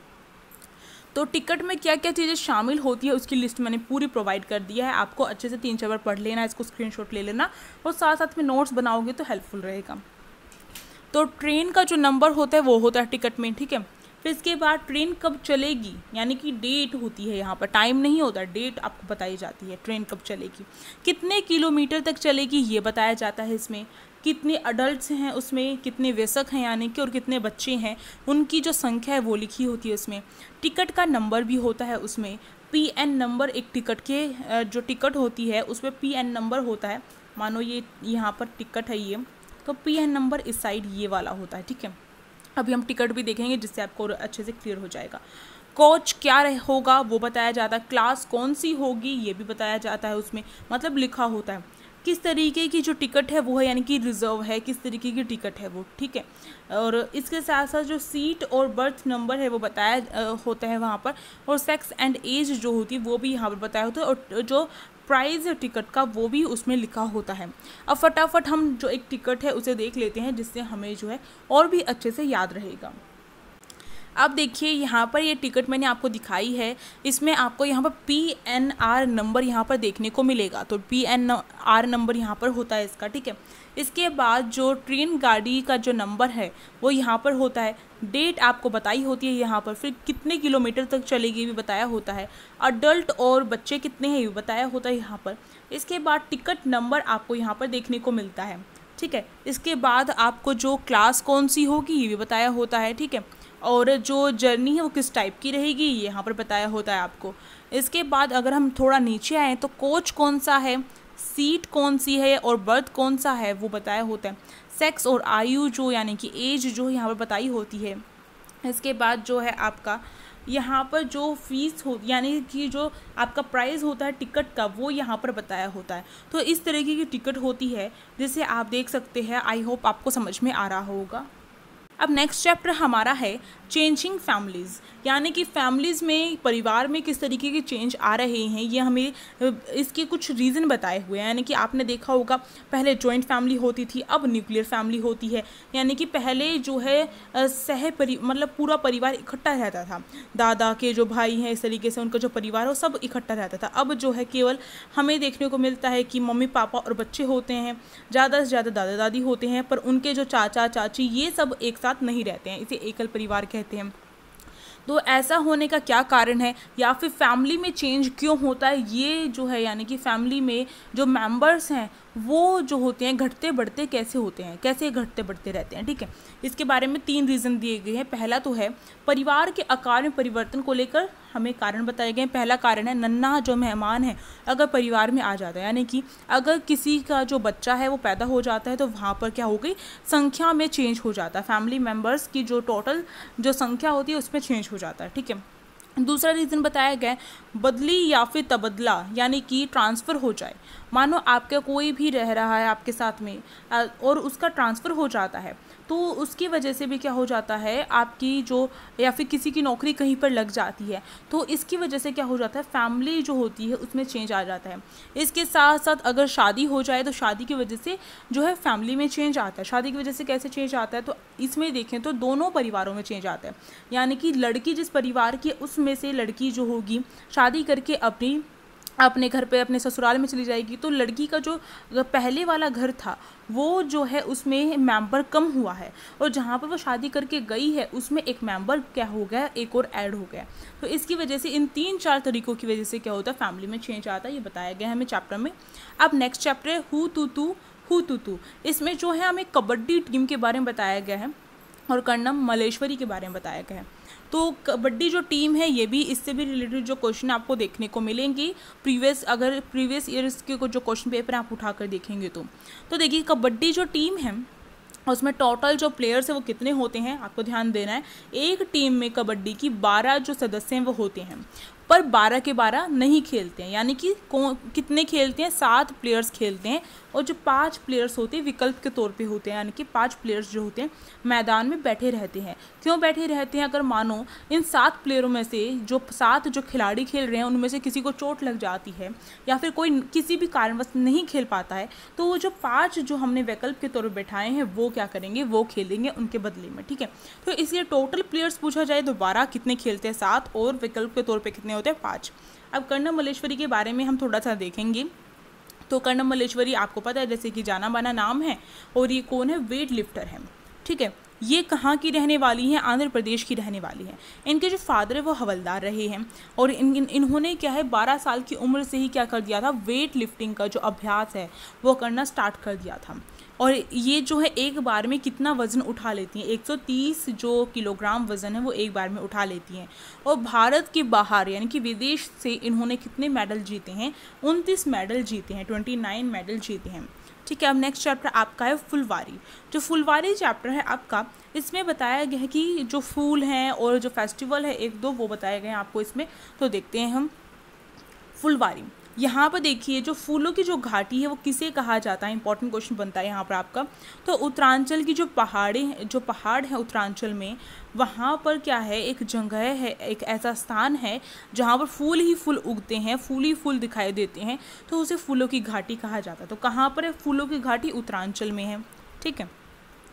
तो टिकट में क्या क्या चीज़ें शामिल होती है उसकी लिस्ट मैंने पूरी प्रोवाइड कर दिया है। आपको अच्छे से तीन चार बार पढ़ लेना, इसको स्क्रीनशॉट ले लेना और साथ साथ में नोट्स बनाओगे तो हेल्पफुल रहेगा। तो ट्रेन का जो नंबर होता है वो होता है टिकट में, ठीक है। फिर इसके बाद ट्रेन कब चलेगी, यानी कि डेट होती है, यहाँ पर टाइम नहीं होता, डेट आपको बताई जाती है ट्रेन कब चलेगी। कितने किलोमीटर तक चलेगी ये बताया जाता है इसमें। कितने अडल्ट्स हैं उसमें, कितने वयस्क हैं यानी कि, और कितने बच्चे हैं, उनकी जो संख्या है वो लिखी होती है उसमें। टिकट का नंबर भी होता है उसमें। पी एन नंबर एक टिकट के जो टिकट होती है उसमें पी एन नंबर होता है। मानो ये यहाँ पर टिकट है ये, तो पी एन नंबर इस साइड ये वाला होता है, ठीक है। अभी हम टिकट भी देखेंगे जिससे आपको अच्छे से क्लियर हो जाएगा। कोच क्या होगा वो बताया जाता है। क्लास कौन सी होगी ये भी बताया जाता है उसमें, मतलब लिखा होता है। किस तरीके की जो टिकट है वो है, यानी कि रिजर्व है, किस तरीके की टिकट है वो, ठीक है। और इसके साथ साथ जो सीट और बर्थ नंबर है वो बताया होता है वहाँ पर, और सेक्स एंड एज जो होती है वो भी यहाँ पर बताया होता है, और जो प्राइस है टिकट का वो भी उसमें लिखा होता है। अब फटाफट हम जो एक टिकट है उसे देख लेते हैं जिससे हमें जो है और भी अच्छे से याद रहेगा। अब देखिए यहाँ पर ये टिकट मैंने आपको दिखाई है, इसमें आपको यहाँ पर पी एन आर नंबर यहाँ पर देखने को मिलेगा। तो पी एन आर नंबर यहाँ पर होता है इसका, ठीक है। इसके बाद जो ट्रेन गाड़ी का जो नंबर है वो यहाँ पर होता है, डेट आपको बताई होती है यहाँ पर, फिर कितने किलोमीटर तक चलेगी भी बताया होता है, अडल्ट और बच्चे कितने हैं ये बताया होता है यहाँ पर। इसके बाद टिकट नंबर आपको यहाँ पर देखने को मिलता है, ठीक है। इसके बाद आपको जो क्लास कौन सी होगी ये भी बताया होता है, ठीक है। और जो जर्नी है वो किस टाइप की रहेगी ये यहाँ पर बताया होता है आपको। इसके बाद अगर हम थोड़ा नीचे आएँ तो कोच कौन सा है, सीट कौन सी है और बर्थ कौन सा है वो बताया होता है। सेक्स और आयु जो यानी कि एज जो यहाँ पर बताई होती है। इसके बाद जो है आपका यहाँ पर जो फीस हो यानी कि जो आपका प्राइस होता है टिकट का वो यहाँ पर बताया होता है। तो इस तरीके की टिकट होती है जिसे आप देख सकते हैं। आई होप आपको समझ में आ रहा होगा। अब नेक्स्ट चैप्टर हमारा है चेंजिंग फैमिलीज़, यानी कि फैमिलीज़ में परिवार में किस तरीके के चेंज आ रहे हैं ये हमें इसके कुछ रीज़न बताए हुए हैं। यानी कि आपने देखा होगा पहले जॉइंट फैमिली होती थी, अब न्यूक्लियर फैमिली होती है। यानी कि पहले जो है सह परि मतलब पूरा परिवार इकट्ठा रहता था, दादा के जो भाई हैं इस तरीके से उनका जो परिवार है वो सब इकट्ठा रहता था। अब जो है केवल हमें देखने को मिलता है कि मम्मी पापा और बच्चे होते हैं, ज़्यादा से ज़्यादा दादा दादी होते हैं, पर उनके जो चाचा चाची ये सब एक साथ नहीं रहते हैं, इसे एकल परिवार कहते हैं। तो ऐसा होने का क्या कारण है या फिर फैमिली में चेंज क्यों होता है ये जो है, यानी कि फैमिली में जो मेंबर्स हैं वो जो होते हैं घटते बढ़ते कैसे होते हैं, कैसे घटते बढ़ते रहते हैं, ठीक है। इसके बारे में तीन रीज़न दिए गए हैं। पहला तो है परिवार के आकार में परिवर्तन को लेकर हमें कारण बताए गए हैं। पहला कारण है नन्हा जो मेहमान है अगर परिवार में आ जाता है, यानी कि अगर किसी का जो बच्चा है वो पैदा हो जाता है तो वहाँ पर क्या हो गई संख्या में चेंज हो जाता है, फैमिली मेम्बर्स की जो टोटल जो संख्या होती है उसमें चेंज हो जाता है, ठीक है। दूसरा रीज़न बताया गया बदली या फिर तबदला, यानी कि ट्रांसफ़र हो जाए। मानो आपका कोई भी रह रहा है आपके साथ में और उसका ट्रांसफ़र हो जाता है तो उसकी वजह से भी क्या हो जाता है आपकी जो या फिर किसी की नौकरी कहीं पर लग जाती है तो इसकी वजह से क्या हो जाता है फैमिली जो होती है उसमें चेंज आ जाता है। इसके साथ साथ अगर शादी हो जाए तो शादी की वजह से जो है फैमिली में चेंज आता है। शादी की वजह से कैसे चेंज आता है तो इसमें देखें तो दोनों परिवारों में चेंज आता है, यानी कि लड़की जिस परिवार की उसमें से लड़की जो होगी शादी करके अपनी अपने घर पे अपने ससुराल में चली जाएगी तो लड़की का जो पहले वाला घर था वो जो है उसमें मेंबर कम हुआ है और जहाँ पर वो शादी करके गई है उसमें एक मेंबर क्या हो गया एक और ऐड हो गया। तो इसकी वजह से इन तीन चार तरीक़ों की वजह से क्या होता है फैमिली में चेंज आता है, ये बताया गया है हमें चैप्टर में। अब नेक्स्ट चैप्टर है हु तू तू हु तू तू। इसमें जो है हमें कबड्डी टीम के बारे में बताया गया है और कर्णम मल्लेश्वरी के बारे में बताया गया है। तो कबड्डी जो टीम है ये भी इससे भी रिलेटेड जो क्वेश्चन आपको देखने को मिलेंगी प्रीवियस अगर प्रीवियस ईयर्स के जो क्वेश्चन पेपर आप उठाकर देखेंगे तो तो देखिए कबड्डी जो टीम है उसमें टोटल जो प्लेयर्स है वो कितने होते हैं आपको ध्यान देना है। एक टीम में कबड्डी की बारह जो सदस्य हैं वो होते हैं पर बारह के बारह नहीं खेलते हैं, यानी कि कौन कितने खेलते हैं सात प्लेयर्स खेलते हैं और जो पांच प्लेयर्स होते हैं विकल्प के तौर पे होते हैं, यानी कि पांच प्लेयर्स जो होते हैं मैदान में बैठे रहते हैं। क्यों बैठे रहते हैं अगर मानो इन सात प्लेयरों में से जो सात जो खिलाड़ी खेल रहे हैं उनमें से किसी को चोट लग जाती है या फिर कोई किसी भी कारणवश नहीं खेल पाता है तो वो जो पाँच जो हमने विकल्प के तौर पर बैठाए हैं वो क्या करेंगे वो खेलेंगे उनके बदले में, ठीक है। तो इसलिए टोटल प्लेयर्स पूछा जाए तो बारह कितने खेलते हैं सात और विकल्प के तौर पर कितने होते हैं पाँच। अब कर्णम मल्लेश्वरी के बारे में हम थोड़ा सा देखेंगे। तो कर्णम मल्लेश्वरी आपको पता है जैसे कि जाना माना नाम है और ये कौन है वेट लिफ्टर है, ठीक है। ये कहाँ की रहने वाली हैं आंध्र प्रदेश की रहने वाली हैं। इनके जो फादर है वो हवलदार रहे हैं और इन, इन इन्होंने क्या है बारह साल की उम्र से ही क्या कर दिया था वेट लिफ्टिंग का जो अभ्यास है वो करना स्टार्ट कर दिया था। और ये जो है एक बार में कितना वज़न उठा लेती हैं एक सौ तीस जो किलोग्राम वज़न है वो एक बार में उठा लेती हैं। और भारत के बाहर यानी कि विदेश से इन्होंने कितने मेडल जीते हैं उनतीस मेडल जीते हैं, उनतीस मेडल जीते हैं, ठीक है। अब नेक्स्ट चैप्टर आपका है फुलवारी। जो फुलवारी चैप्टर है आपका इसमें बताया गया है कि जो फूल हैं और जो फेस्टिवल है एक दो वो बताए गए हैं आपको इसमें। तो देखते हैं हम फुलवारी। यहाँ पर देखिए जो फूलों की जो घाटी है वो किसे कहा जाता है, इंपॉर्टेंट क्वेश्चन बनता है यहाँ पर आपका। तो उत्तरांचल की जो पहाड़े जो पहाड़ है उत्तरांचल में वहाँ पर क्या है एक जगह है एक ऐसा स्थान है जहाँ पर फूल ही फूल उगते हैं, फूल ही फूल दिखाई देते हैं तो उसे फूलों की घाटी कहा जाता है। तो कहाँ पर है फूलों की घाटी उत्तरांचल में है, ठीक है।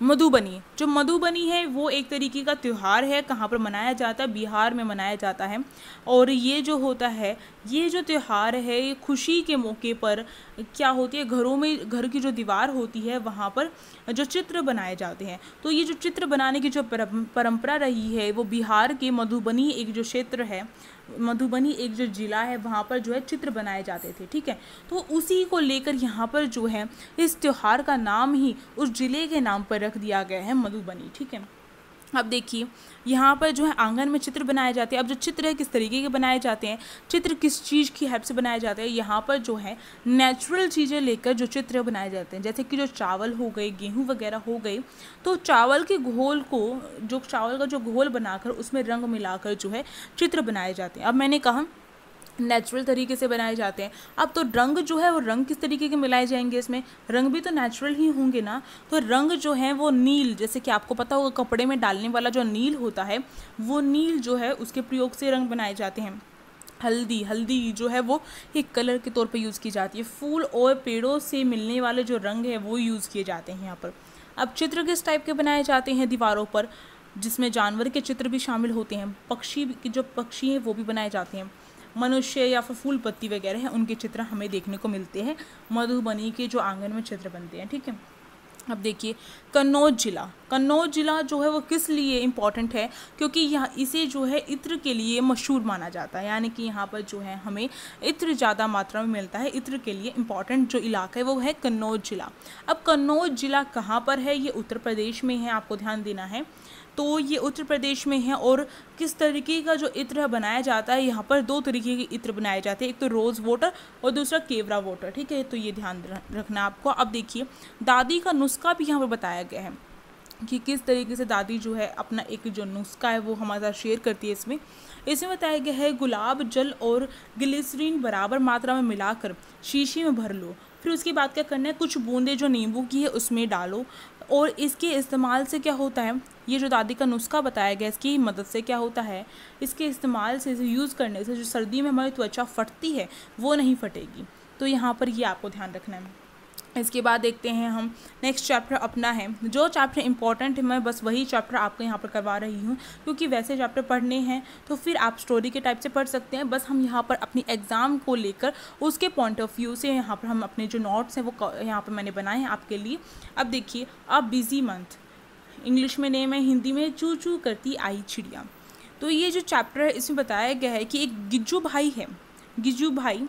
मधुबनी, जो मधुबनी है वो एक तरीके का त्यौहार है, कहाँ पर मनाया जाता है, बिहार में मनाया जाता है। और ये जो होता है, ये जो त्यौहार है ये खुशी के मौके पर क्या होती है, घरों में, घर की जो दीवार होती है वहाँ पर जो चित्र बनाए जाते हैं। तो ये जो चित्र बनाने की जो परंपरा रही है वो बिहार के मधुबनी एक जो क्षेत्र है, मधुबनी एक जो ज़िला है वहाँ पर जो है चित्र बनाए जाते थे, ठीक है। तो उसी को लेकर यहाँ पर जो है इस त्यौहार का नाम ही उस ज़िले के नाम पर रख दिया गया है, मधुबनी, ठीक है। अब देखिए यहाँ पर जो है आंगन में चित्र बनाए जाते हैं। अब जो चित्र है किस तरीके के बनाए जाते हैं, चित्र किस चीज़ की हेल्प से बनाए जाते हैं, यहाँ पर जो है नेचुरल चीज़ें लेकर जो चित्र बनाए जाते हैं, जैसे कि जो चावल हो गए, गेहूँ वगैरह हो गए, तो चावल के घोल को, जो चावल का जो घोल बनाकर उसमें रंग मिलाकर जो है चित्र बनाए जाते हैं। अब मैंने कहा नेचुरल तरीके से बनाए जाते हैं। अब तो रंग जो है वो रंग किस तरीके के मिलाए जाएंगे, इसमें रंग भी तो नेचुरल ही होंगे ना। तो रंग जो है वो नील, जैसे कि आपको पता होगा कपड़े में डालने वाला जो नील होता है वो नील जो है उसके प्रयोग से रंग बनाए जाते हैं। हल्दी, हल्दी जो है वो एक कलर के तौर पे यूज़ की जाती है। फूल और पेड़ों से मिलने वाले जो रंग है वो यूज़ किए जाते हैं यहाँ पर। अब चित्र किस टाइप के बनाए जाते हैं दीवारों पर, जिसमें जानवर के चित्र भी शामिल होते हैं, पक्षी के जो पक्षी हैं वो भी बनाए जाते हैं, मनुष्य या फिर फूल पत्ती वगैरह हैं उनके चित्र हमें देखने को मिलते हैं मधुबनी के जो आंगन में चित्र बनते हैं, ठीक है। अब देखिए कन्नौज जिला, कन्नौज जिला जो है वो किस लिए इम्पॉर्टेंट है, क्योंकि यहाँ इसे जो है इत्र के लिए मशहूर माना जाता है, यानी कि यहाँ पर जो है हमें इत्र ज़्यादा मात्रा में मिलता है। इत्र के लिए इम्पॉर्टेंट जो इलाका है वो है कन्नौज जिला। अब कन्नौज जिला कहाँ पर है, ये उत्तर प्रदेश में है, आपको ध्यान देना है। तो ये उत्तर प्रदेश में है। और किस तरीके का जो इत्र बनाया जाता है, यहाँ पर दो तरीके के इत्र बनाए जाते हैं, एक तो रोज़ वाटर और दूसरा केवड़ा वाटर, ठीक है। तो ये ध्यान रखना आपको। अब देखिए दादी का नुस्खा भी यहाँ पर बताया गया है कि किस तरीके से दादी जो है अपना एक जो नुस्खा है वो हमारे साथ शेयर करती है। इसमें इसमें बताया गया है गुलाब जल और ग्लिसरीन बराबर मात्रा में मिलाकर शीशी में भर लो, फिर उसके बाद क्या करना है, कुछ बूंदे जो नींबू की है उसमें डालो, और इसके इस्तेमाल से क्या होता है, ये जो दादी का नुस्खा बताया गया इसकी मदद से क्या होता है, इसके इस्तेमाल से, इसे यूज़ करने से जो सर्दी में हमारी त्वचा फटती है वो नहीं फटेगी। तो यहाँ पर ये आपको ध्यान रखना है। इसके बाद देखते हैं हम नेक्स्ट चैप्टर अपना है। जो चैप्टर इंपॉर्टेंट है मैं बस वही चैप्टर आपको यहाँ पर करवा रही हूँ, क्योंकि वैसे चैप्टर पढ़ने हैं तो फिर आप स्टोरी के टाइप से पढ़ सकते हैं। बस हम यहाँ पर अपनी एग्ज़ाम को लेकर उसके पॉइंट ऑफ व्यू से यहाँ पर हम अपने जो नोट्स हैं वो यहाँ पर मैंने बनाए हैं आपके लिए। अब देखिए, अब बिजी मंथ, इंग्लिश में नेम है, हिंदी में चू चू करती आई चिड़िया। तो ये जो चैप्टर है इसमें बताया गया है कि एक गिज्जू भाई है, गिज्जू भाई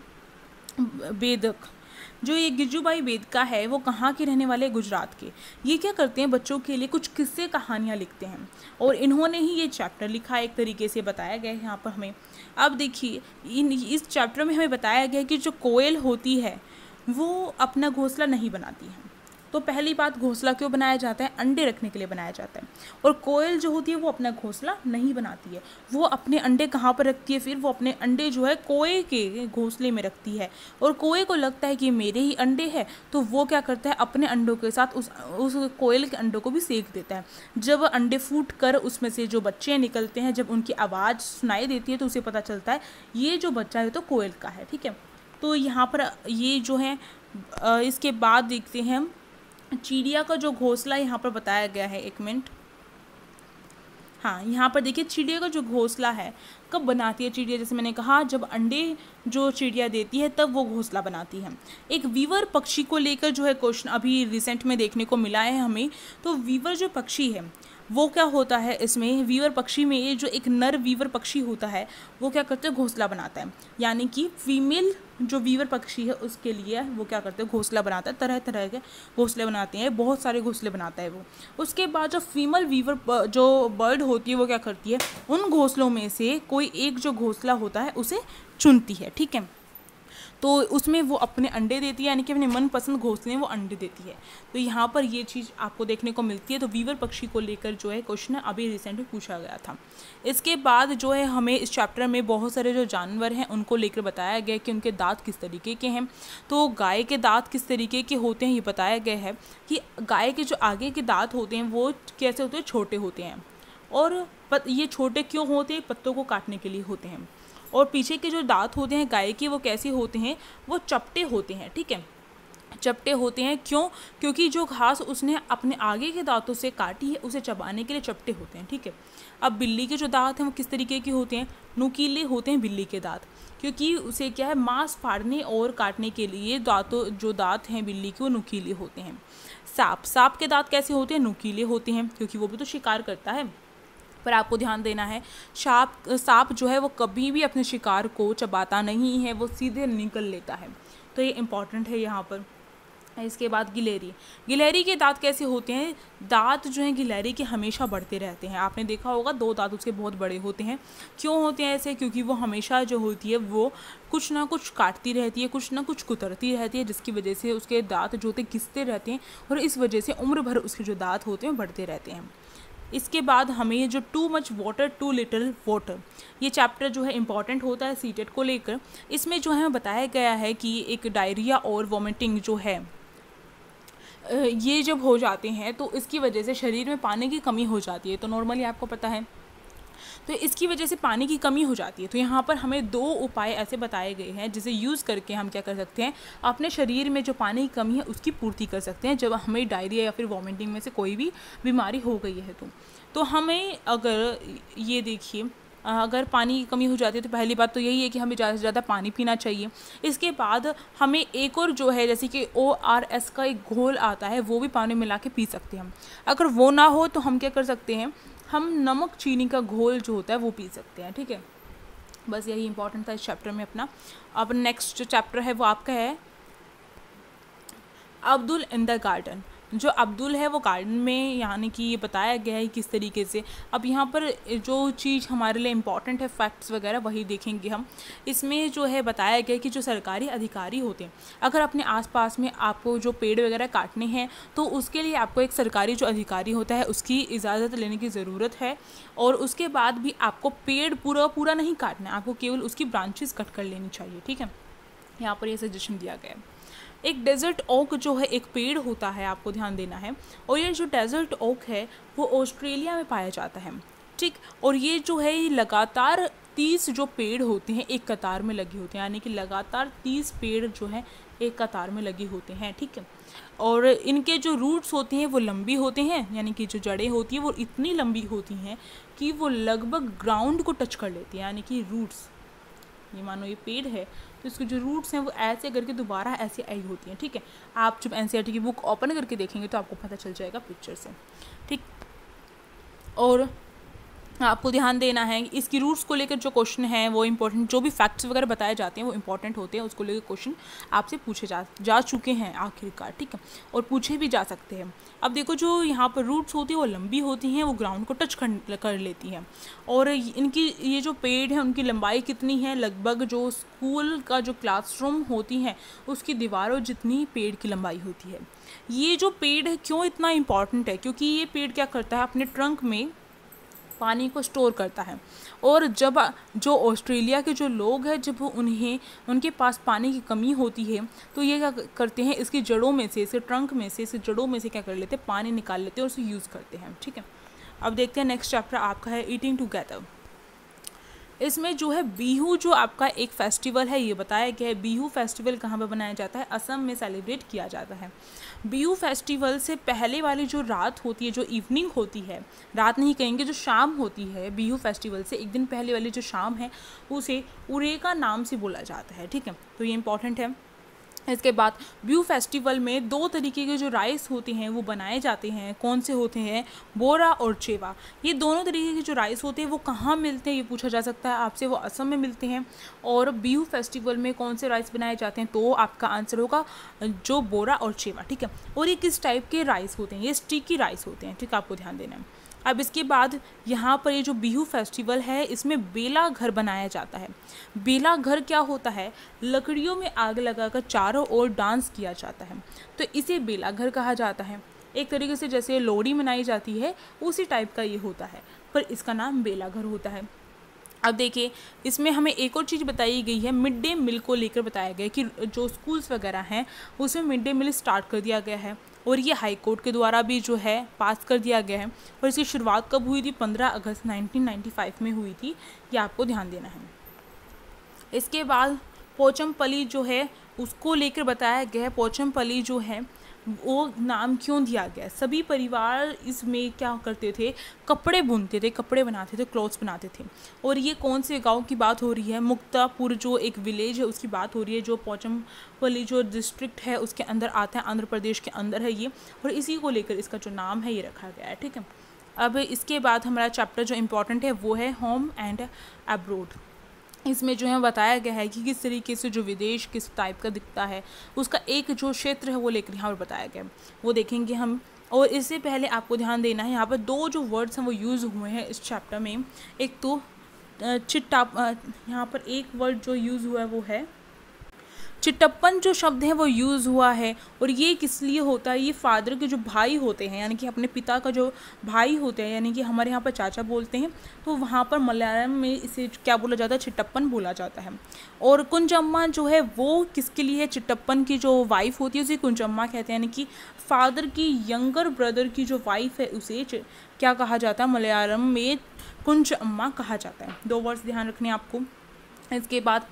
बेदक, जो ये गिज्जू भाई बेदका है वो कहाँ के रहने वाले, गुजरात के। ये क्या करते हैं, बच्चों के लिए कुछ किस्से कहानियाँ लिखते हैं, और इन्होंने ही ये चैप्टर लिखा, एक तरीके से बताया गया है यहाँ पर हमें। अब देखिए इन इस चैप्टर में हमें बताया गया है कि जो कोयल होती है वो अपना घोंसला नहीं बनाती है। तो पहली बात, घोंसला क्यों बनाया जाता है, अंडे रखने के लिए बनाया जाता है। और कोयल जो होती है वो अपना घोंसला नहीं बनाती है, वो अपने अंडे कहाँ पर रखती है, फिर वो अपने अंडे जो है कोए के घोंसले में रखती है। और कोए को लगता है कि मेरे ही अंडे हैं, तो वो क्या करता है, अपने अंडों के साथ उस उस कोयल के अंडों को भी सेक देता है। जब अंडे फूट कर उसमें से जो बच्चे निकलते हैं, जब उनकी आवाज़ सुनाई देती है तो उसे पता चलता है ये जो बच्चा है तो कोयल का है, ठीक है। तो यहाँ पर ये जो है, इसके बाद देखते हैं हम चिड़िया का जो घोंसला यहाँ पर बताया गया है। एक मिनट, हाँ यहाँ पर देखिए चिड़िया का जो घोंसला है कब बनाती है चिड़िया, जैसे मैंने कहा जब अंडे जो चिड़िया देती है तब वो घोंसला बनाती है। एक वीवर पक्षी को लेकर जो है क्वेश्चन अभी रिसेंट में देखने को मिला है हमें। तो वीवर जो पक्षी है वो क्या होता है, इसमें वीवर पक्षी में ये जो एक नर वीवर पक्षी होता है वो क्या करते हैं, घोंसला बनाता है। यानी कि फीमेल जो वीवर पक्षी है उसके लिए वो क्या करते हैं, घोंसला बनाता है। तरह तरह के घोंसले बनाते हैं, बहुत सारे घोंसले बनाता है वो। उसके बाद जो फीमेल वीवर जो बर्ड होती है वो क्या करती है, उन घोंसलों में से कोई एक जो घोंसला होता है उसे चुनती है, ठीक है। तो उसमें वो अपने अंडे देती है, यानी कि अपने मनपसंद घोंसले में वो अंडे देती है। तो यहाँ पर ये चीज़ आपको देखने को मिलती है। तो वीवर पक्षी को लेकर जो है क्वेश्चन अभी रिसेंटली पूछा गया था। इसके बाद जो है हमें इस चैप्टर में बहुत सारे जो जानवर हैं उनको लेकर बताया गया कि उनके दांत किस तरीके के हैं। तो गाय के दांत किस तरीके के होते हैं ये बताया गया है कि गाय के जो आगे के दांत होते हैं वो कैसे होते हैं, छोटे होते हैं। और ये छोटे क्यों होते हैं, पत्तों को काटने के लिए होते हैं। और पीछे के जो दांत होते हैं गाय के वो कैसे होते हैं, वो चपटे होते हैं, ठीक है। चपटे होते हैं। क्यों? क्योंकि जो घास उसने अपने आगे के दांतों से काटी है उसे चबाने के लिए चपटे होते हैं। ठीक है। अब बिल्ली के जो दांत हैं वो किस तरीके के होते हैं? नुकीले होते हैं बिल्ली के दांत, क्योंकि उसे क्या है, मांस फाड़ने और काटने के लिए दांतों जो दांत हैं बिल्ली के वो नुकीले होते हैं। सांप सांप के दांत कैसे होते हैं? नुकीले होते हैं, क्योंकि वो भी तो शिकार करता है। पर आपको ध्यान देना है, सांप सांप जो है वो कभी भी अपने शिकार को चबाता नहीं है, वो सीधे निकल लेता है। तो ये इम्पॉर्टेंट है यहाँ पर। इसके बाद गिलहरी गिलहरी के दांत कैसे होते हैं? दांत जो हैं गिलहरी के हमेशा बढ़ते रहते हैं। आपने देखा होगा दो दांत उसके बहुत बड़े होते हैं। क्यों होते हैं ऐसे? क्योंकि वो हमेशा जो होती है वो कुछ ना कुछ काटती रहती है, कुछ ना कुछ कुतरती रहती है, जिसकी वजह से उसके दांत जो होते घिसते रहते हैं और इस वजह से उम्र भर उसके जो दांत होते हैं बढ़ते रहते हैं। इसके बाद हमें जो too much water too little water, ये चैप्टर जो है इम्पॉर्टेंट होता है सीटेट को लेकर। इसमें जो है बताया गया है कि एक डायरिया और वॉमिटिंग जो है ये जब हो जाते हैं तो इसकी वजह से शरीर में पानी की कमी हो जाती है। तो नॉर्मली आपको पता है, तो इसकी वजह से पानी की कमी हो जाती है। तो यहाँ पर हमें दो उपाय ऐसे बताए गए हैं जिसे यूज़ करके हम क्या कर सकते हैं, अपने शरीर में जो पानी की कमी है उसकी पूर्ति कर सकते हैं जब हमें डायरिया या फिर वॉमिटिंग में से कोई भी बीमारी हो गई है। तो तो हमें अगर ये देखिए, अगर पानी की कमी हो जाती है तो पहली बात तो यही है कि हमें ज़्यादा से ज़्यादा पानी पीना चाहिए। इसके बाद हमें एक और जो है जैसे कि ओ आर एस का एक घोल आता है वो भी पानी मिला के पी सकते हैं हम। अगर वो ना हो तो हम क्या कर सकते हैं, हम नमक चीनी का घोल जो होता है वो पी सकते हैं। ठीक है, बस यही इंपॉर्टेंट था इस चैप्टर में अपना। अब नेक्स्ट जो चैप्टर है वो आपका है अब्दुल इन द गार्डन। जो अब्दुल है वो गार्डन में, यानी कि ये बताया गया है किस तरीके से। अब यहाँ पर जो चीज़ हमारे लिए इम्पॉर्टेंट है, फैक्ट्स वगैरह वही देखेंगे हम। इसमें जो है बताया गया है कि जो सरकारी अधिकारी होते हैं, अगर अपने आसपास में आपको जो पेड़ वगैरह काटने हैं तो उसके लिए आपको एक सरकारी जो अधिकारी होता है उसकी इजाज़त लेने की ज़रूरत है। और उसके बाद भी आपको पेड़ पूरा पूरा नहीं काटना है, आपको केवल उसकी ब्रांचेस कट कर लेनी चाहिए। ठीक है, यहाँ पर ये सजेशन दिया गया है। एक डेजर्ट ओक जो है एक पेड़ होता है, आपको ध्यान देना है। और ये जो डेजर्ट ओक है वो ऑस्ट्रेलिया में पाया जाता है। ठीक, और ये जो है ये लगातार तीस जो पेड़ होते हैं एक कतार में लगे होते हैं, यानी कि लगातार तीस पेड़ जो हैं एक कतार में लगे होते हैं। ठीक है, और इनके जो रूट्स होते हैं वो लंबी होते हैं, यानी कि जो जड़ें होती हैं वो इतनी लंबी होती हैं कि वो लगभग ग्राउंड को टच कर लेती हैं। यानी कि रूट्स, ये मानो ये पेड़ है तो इसके जो रूट्स हैं वो ऐसे करके दोबारा ऐसे आई होती हैं। ठीक है, आप जब एनसीईआरटी की बुक ओपन करके देखेंगे तो आपको पता चल जाएगा पिक्चर से। ठीक, और आपको ध्यान देना है इसकी रूट्स को लेकर जो क्वेश्चन है वो इंपॉर्टेंट, जो भी फैक्ट्स वगैरह बताए जाते हैं वो इंपॉर्टेंट होते हैं, उसको लेकर क्वेश्चन आपसे पूछे जा जा चुके हैं आखिरकार। ठीक है, और पूछे भी जा सकते हैं। अब देखो जो यहाँ पर रूट्स होती है वो लंबी होती हैं, वो ग्राउंड को टच कर कर लेती हैं। और इनकी ये जो पेड़ है उनकी लंबाई कितनी है, लगभग जो स्कूल का जो क्लासरूम होती है उसकी दीवारों जितनी पेड़ की लंबाई होती है। ये जो पेड़ है क्यों इतना इम्पॉर्टेंट है, क्योंकि ये पेड़ क्या करता है, अपने ट्रंक में पानी को स्टोर करता है। और जब जो ऑस्ट्रेलिया के जो लोग हैं जब उन्हें उनके पास पानी की कमी होती है तो ये क्या करते हैं, इसकी जड़ों में से, इसके ट्रंक में से, इसकी जड़ों में से क्या कर लेते हैं, पानी निकाल लेते हैं और उसे यूज़ करते हैं। ठीक है, अब देखते हैं नेक्स्ट चैप्टर आपका है ईटिंग टुगेदर। इसमें जो है बिहू जो आपका एक फेस्टिवल है ये बताया गया है। बिहू फेस्टिवल कहाँ पर बनाया जाता है, असम में सेलिब्रेट किया जाता है। बिहू फेस्टिवल से पहले वाली जो रात होती है, जो इवनिंग होती है, रात नहीं कहेंगे, जो शाम होती है, बिहू फेस्टिवल से एक दिन पहले वाली जो शाम है उसे उरेका नाम से बोला जाता है। ठीक है, तो ये इंपॉर्टेंट है। इसके बाद बिहू फेस्टिवल में दो तरीके के जो राइस होते हैं वो बनाए जाते हैं। कौन से होते हैं, बोरा और चेवा। ये दोनों तरीके के जो राइस होते हैं वो कहाँ मिलते हैं ये पूछा जा सकता है आपसे, वो असम में मिलते हैं। और बिहू फेस्टिवल में कौन से राइस बनाए जाते हैं, तो आपका आंसर होगा जो बोरा और चेवा। ठीक है, और ये किस टाइप के राइस होते हैं, ये स्टिकी राइस होते हैं। ठीक है, आपको ध्यान देना है। अब इसके बाद यहाँ पर ये जो बिहू फेस्टिवल है इसमें बेला घर बनाया जाता है। बेला घर क्या होता है, लकड़ियों में आग लगाकर चारों ओर डांस किया जाता है, तो इसे बेला घर कहा जाता है। एक तरीके से जैसे लोहड़ी मनाई जाती है उसी टाइप का ये होता है, पर इसका नाम बेला घर होता है। अब देखिए इसमें हमें एक और चीज़ बताई गई है, मिड डे मील को लेकर बताया गया है कि जो स्कूल्स वगैरह हैं उसमें मिड डे मील स्टार्ट कर दिया गया है और ये हाई कोर्ट के द्वारा भी जो है पास कर दिया गया है। और इसकी शुरुआत कब हुई थी, पंद्रह अगस्त नाइनटीन नाइन्टी फाइव में हुई थी, ये आपको ध्यान देना है। इसके बाद पोचमपल्ली जो है उसको लेकर बताया गया है पोचमपल्ली जो है वो नाम क्यों दिया गया। सभी परिवार इसमें क्या करते थे, कपड़े बुनते थे, कपड़े बनाते थे, क्लॉथ्स बनाते थे। और ये कौन से गांव की बात हो रही है, मुक्तापुर जो एक विलेज है उसकी बात हो रही है, जो पोचमपल्ली जो डिस्ट्रिक्ट है उसके अंदर आता है, आंध्र प्रदेश के अंदर है ये, और इसी को लेकर इसका जो नाम है ये रखा गया है। ठीक है, अब इसके बाद हमारा चैप्टर जो इम्पोर्टेंट है वो है होम एंड अब्रोड। इसमें जो है बताया गया है कि किस तरीके से जो विदेश किस टाइप का दिखता है, उसका एक जो क्षेत्र है वो लेकर यहाँ पर बताया गया है, वो देखेंगे हम। और इससे पहले आपको ध्यान देना है, यहाँ पर दो जो वर्ड्स हैं वो यूज़ हुए हैं इस चैप्टर में। एक तो चिट्टा, यहाँ पर एक वर्ड जो यूज़ हुआ है वो है चिट्टप्पन, जो शब्द है वो यूज़ हुआ है। और ये किस लिए होता है, ये फादर के जो भाई होते हैं, यानी कि अपने पिता का जो भाई होते हैं, यानी कि हमारे यहाँ पर चाचा बोलते हैं, तो वहाँ पर मलयालम में इसे क्या बोला जाता है, चिट्टप्पन बोला जाता है। और कुंजम्मा जो है वो किसके लिए है, चिट्टप्पन की जो वाइफ होती है उसे कुंजम्मा कहते हैं, यानी कि फादर की यंगर ब्रदर की जो वाइफ है उसे क्या कहा जाता है, मलयालम में कुंजम्मा कहा जाता है। दो वर्ड्स ध्यान रखने आपको। इसके बाद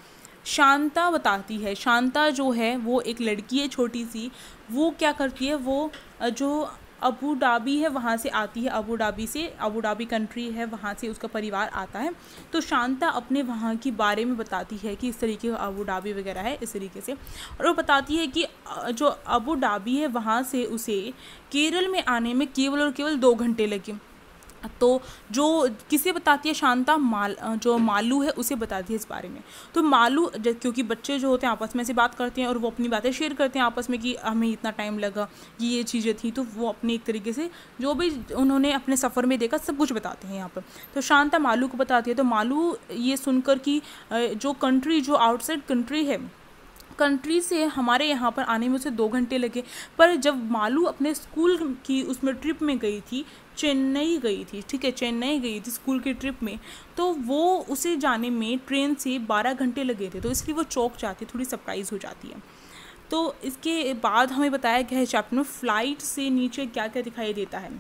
शांता बताती है, शांता जो है वो एक लड़की है छोटी सी, वो क्या करती है, वो जो अबू धाबी है वहाँ से आती है, अबू धाबी से, अबू धाबी कंट्री है वहाँ से उसका परिवार आता है। तो शांता अपने वहाँ की बारे में बताती है कि इस तरीके का अबू धाबी वगैरह है इस तरीके से। और वो बताती है कि जो अबू धाबी है वहाँ से उसे केरल में आने में केवल और केवल दो घंटे लगे। तो जो किसे बताती है, शांता माल जो मालू है उसे बताती है इस बारे में। तो मालू, क्योंकि बच्चे जो होते हैं आपस में से बात करते हैं और वो अपनी बातें शेयर करते हैं आपस में कि हमें इतना टाइम लगा, ये ये चीज़ें थी, तो वो अपनी एक तरीके से जो भी उन्होंने अपने सफ़र में देखा सब कुछ बताते हैं यहाँ पर। तो शांता मालू को बताती है। तो मालू ये सुनकर कि जो कंट्री जो आउटसाइड कंट्री है, कंट्री से हमारे यहाँ पर आने में उसे दो घंटे लगे, पर जब मालू अपने स्कूल की उसमें ट्रिप में गई थी, चेन्नई गई थी, ठीक है, चेन्नई गई थी स्कूल की ट्रिप में, तो वो उसे जाने में ट्रेन से बारह घंटे लगे थे, तो इसलिए वो चौंक जाती है, थोड़ी सरप्राइज़ हो जाती है। तो इसके बाद हमें बताया गया है चैप्टर में फ्लाइट से नीचे क्या क्या दिखाई देता है।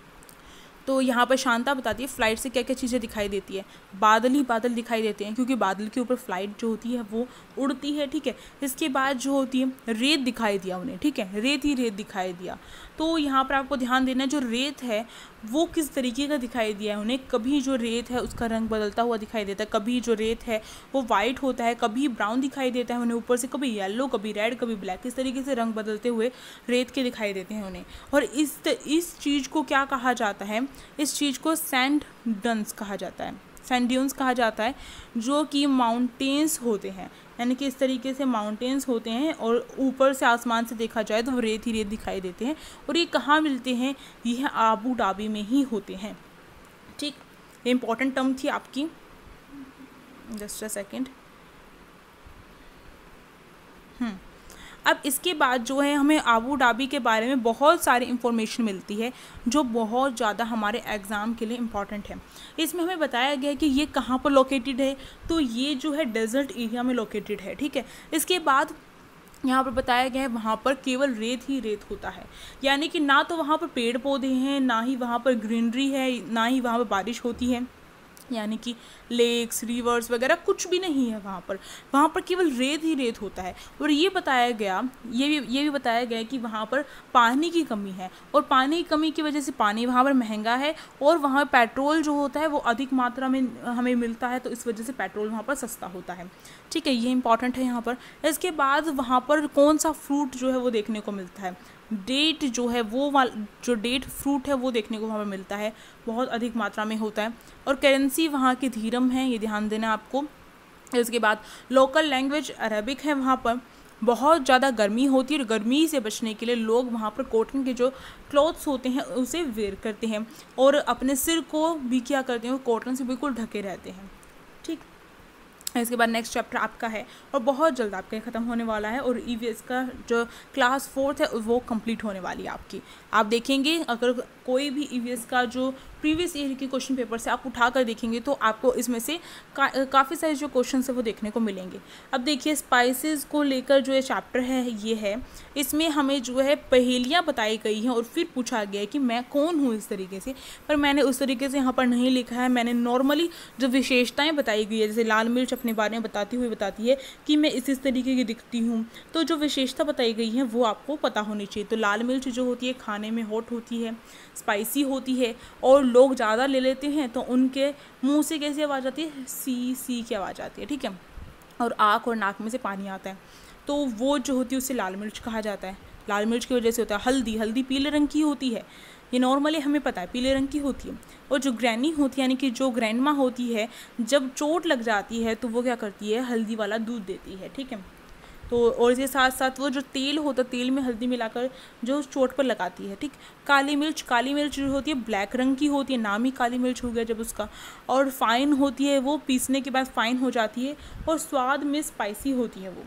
तो यहाँ पर शांता बताती है फ्लाइट से क्या क्या चीज़ें दिखाई देती है। बादल ही बादल दिखाई देते हैं, क्योंकि बादल के ऊपर फ्लाइट जो होती है वो उड़ती है, ठीक है। इसके बाद जो होती है रेत दिखाई दिया उन्हें, ठीक है, रेत ही रेत दिखाई दिया। तो यहाँ पर आपको ध्यान देना है, जो रेत है वो किस तरीके का दिखाई दिया है उन्हें। कभी जो रेत है उसका रंग बदलता हुआ दिखाई देता है, कभी जो रेत है वो वाइट होता है, कभी ब्राउन दिखाई देता है उन्हें ऊपर से, कभी येलो, कभी रेड, कभी ब्लैक, इस तरीके से रंग बदलते हुए रेत के दिखाई देते हैं उन्हें। और इस इस चीज़ को क्या कहा जाता है, इस चीज़ को सैंड डन्स कहा जाता है, सैंड ड्यून्स कहा जाता है, जो कि माउंटेन्स होते हैं, यानी कि इस तरीके से माउंटेन्स होते हैं और ऊपर से आसमान से देखा जाए तो वो रेत ही रेत दिखाई देते हैं। और ये कहाँ मिलते हैं, यह आबू धाबी में ही होते हैं, ठीक। ये इंपॉर्टेंट टर्म थी आपकी, जस्ट अ सेकेंड। हम्म अब इसके बाद जो है हमें आबू धाबी के बारे में बहुत सारी इन्फॉर्मेशन मिलती है, जो बहुत ज़्यादा हमारे एग्ज़ाम के लिए इम्पॉर्टेंट है। इसमें हमें बताया गया है कि ये कहाँ पर लोकेटेड है, तो ये जो है डेजर्ट एरिया में लोकेटेड है, ठीक है। इसके बाद यहाँ पर बताया गया है वहाँ पर केवल रेत ही रेत होता है, यानी कि ना तो वहाँ पर पेड़ पौधे हैं, ना ही वहाँ पर ग्रीनरी है, ना ही वहाँ पर बारिश होती है, यानी कि लेक्स, रिवर्स वगैरह कुछ भी नहीं है वहाँ पर। वहाँ पर केवल रेत ही रेत होता है। और ये बताया गया ये भी ये भी बताया गया कि वहाँ पर पानी की कमी है, और पानी की कमी की वजह से पानी वहाँ पर महंगा है, और वहाँ पेट्रोल जो होता है वो अधिक मात्रा में हमें मिलता है, तो इस वजह से पेट्रोल वहाँ पर सस्ता होता है, ठीक है। ये इंपॉर्टेंट है यहाँ पर। इसके बाद वहाँ पर कौन सा फ्रूट जो है वो देखने को मिलता है, डेट जो है वो वाल जो डेट फ्रूट है वो देखने को वहाँ पर मिलता है, बहुत अधिक मात्रा में होता है। और करेंसी वहाँ की धीरम है, ये ध्यान देना आपको। इसके बाद लोकल लैंग्वेज अरबिक है। वहाँ पर बहुत ज़्यादा गर्मी होती है, और गर्मी से बचने के लिए लोग वहाँ पर कॉटन के जो क्लॉथ्स होते हैं उसे वेयर करते हैं, और अपने सिर को भी क्या करते हैं, वो कॉटन से बिल्कुल ढके रहते हैं, ठीक। इसके बाद नेक्स्ट चैप्टर आपका है, और बहुत जल्द आपका ख़त्म होने वाला है, और ईवीएस का जो क्लास फोर्थ है वो कंप्लीट होने वाली है आपकी। आप देखेंगे अगर कोई भी ईवीएस का जो प्रीवियस ईयर के क्वेश्चन पेपर से आप उठा कर देखेंगे तो आपको इसमें से का, काफ़ी सारे जो क्वेश्चन है वो देखने को मिलेंगे। अब देखिए स्पाइसेस को लेकर जो ये चैप्टर है ये है, इसमें हमें जो है पहेलियाँ बताई गई हैं और फिर पूछा गया है कि मैं कौन हूँ इस तरीके से, पर मैंने उस तरीके से यहाँ पर नहीं लिखा है। मैंने नॉर्मली जो विशेषताएँ बताई गई है, जैसे लाल मिर्च अपने बारे में बताती हुई बताती है कि मैं इस इस तरीके की दिखती हूँ, तो जो विशेषता बताई गई है वो आपको पता होनी चाहिए। तो लाल मिर्च जो होती है खाने में हॉट होती है, स्पाइसी होती है, और लोग ज़्यादा ले लेते हैं तो उनके मुंह से कैसी आवाज़ आती है, सी सी की आवाज़ आती है, ठीक है, और आँख और नाक में से पानी आता है, तो वो जो होती है उसे लाल मिर्च कहा जाता है। लाल मिर्च की वजह से होता है हल्दी, हल्दी पीले रंग की होती है, ये नॉर्मली हमें पता है पीले रंग की होती है। और जो ग्रैनी होती है यानी कि जो ग्रैंड माँ होती है, जब चोट लग जाती है तो वो क्या करती है, हल्दी वाला दूध देती है, ठीक है। तो और इसके साथ साथ वो जो तेल होता है, तेल में हल्दी मिलाकर जो चोट पर लगाती है, ठीक। काली मिर्च, काली मिर्च जो होती है ब्लैक रंग की होती है, नाम ही काली मिर्च हो गया जब उसका, और फाइन होती है, वो पीसने के बाद फाइन हो जाती है, और स्वाद में स्पाइसी होती है, वो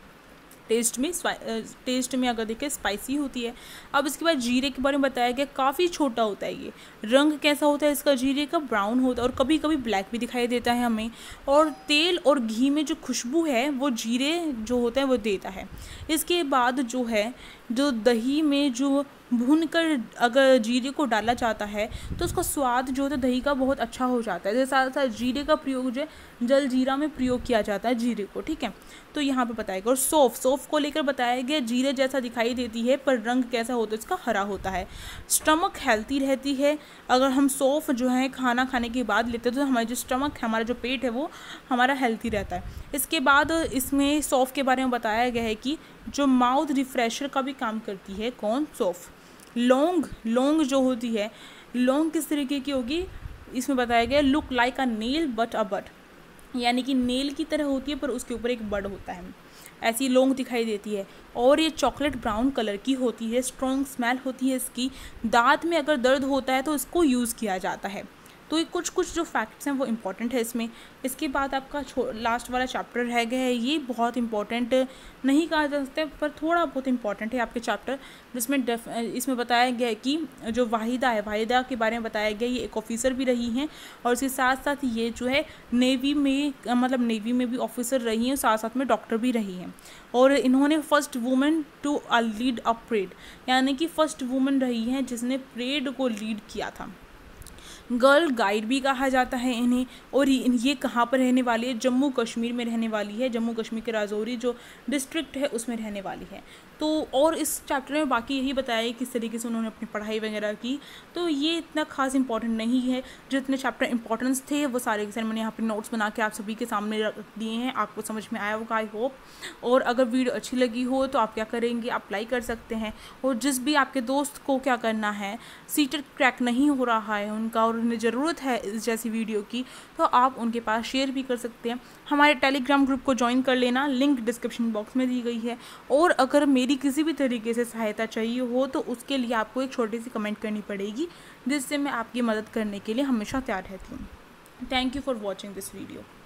टेस्ट में टेस्ट में अगर देखें स्पाइसी होती है। अब इसके बाद जीरे के बारे में बताया गया, काफ़ी छोटा होता है ये, रंग कैसा होता है इसका जीरे का, ब्राउन होता है, और कभी कभी ब्लैक भी दिखाई देता है हमें, और तेल और घी में जो खुशबू है वो जीरे जो होता है वो देता है। इसके बाद जो है जो दही में जो भून कर अगर जीरे को डाला जाता है तो उसका स्वाद जो होता है दही का बहुत अच्छा हो जाता है। जैसे साथ साथ जीरे का प्रयोग जो है जल जीरा में प्रयोग किया जाता है जीरे को, ठीक है। तो यहाँ पे बताएगा। और सौंफ, सौंफ को लेकर बताया गया जीरे जैसा दिखाई देती है पर रंग कैसा होता है इसका, हरा होता है। स्टमक हेल्थी रहती है, अगर हम सौंफ जो है खाना खाने के बाद लेते हैं तो हमारा जो स्टमक है, हमारा जो पेट है वो हमारा हेल्थी रहता है। इसके बाद इसमें सौंफ के बारे में बताया गया है कि जो माउथ रिफ्रेशर का भी काम करती है, कौन, सौंफ। लौंग, लौंग जो होती है, लौंग किस तरीके की होगी, इसमें बताया गया look like a nail but a bud, यानी कि नेल की तरह होती है पर उसके ऊपर एक बड होता है, ऐसी लौंग दिखाई देती है। और ये चॉकलेट ब्राउन कलर की होती है, स्ट्रॉन्ग स्मेल होती है इसकी, दांत में अगर दर्द होता है तो इसको यूज़ किया जाता है। तो ये कुछ कुछ जो फैक्ट्स हैं वो इम्पॉर्टेंट है इसमें। इसके बाद आपका लास्ट वाला चैप्टर रह गया है, ये बहुत इंपॉर्टेंट नहीं कहा जा सकता पर थोड़ा बहुत इंपॉर्टेंट है आपके चैप्टर, जिसमें डेफ इसमें बताया गया है कि जो वाहिदा है, वाहिदा के बारे में बताया गया, ये एक ऑफिसर भी रही हैं और इसके साथ साथ ये जो है नेवी में, मतलब नेवी में भी ऑफिसर रही हैं, साथ साथ में डॉक्टर भी रही हैं। और इन्होंने first women to a lead a parade, यानी कि फर्स्ट वुमेन रही हैं जिसने परेड को लीड किया था। गर्ल गाइड भी कहा जाता है इन्हें। और ये कहाँ पर रहने वाली है, जम्मू कश्मीर में रहने वाली है, जम्मू कश्मीर के राजौरी जो डिस्ट्रिक्ट है उसमें रहने वाली है। तो और इस चैप्टर में बाकी यही बताया है किस तरीके से उन्होंने अपनी पढ़ाई वगैरह की। तो ये इतना खास इंपॉर्टेंट नहीं है, जितने चैप्टर इंपॉर्टेंस थे वो सारे के सारे मैंने यहाँ पे नोट्स बना के आप सभी के सामने रख दिए हैं, आपको समझ में आया होगा आई होप। और अगर वीडियो अच्छी लगी हो तो आप क्या करेंगे, आप लाइक कर सकते हैं। और जिस भी आपके दोस्त को क्या करना है, सीटेट क्रैक नहीं हो रहा है उनका और उन्हें ज़रूरत है इस जैसी वीडियो की, तो आप उनके पास शेयर भी कर सकते हैं। हमारे टेलीग्राम ग्रुप को ज्वाइन कर लेना, लिंक डिस्क्रिप्शन बॉक्स में दी गई है। और अगर मेरी किसी भी तरीके से सहायता चाहिए हो तो उसके लिए आपको एक छोटी सी कमेंट करनी पड़ेगी, जिससे मैं आपकी मदद करने के लिए हमेशा तैयार रहती हूँ। Thank you for watching this video.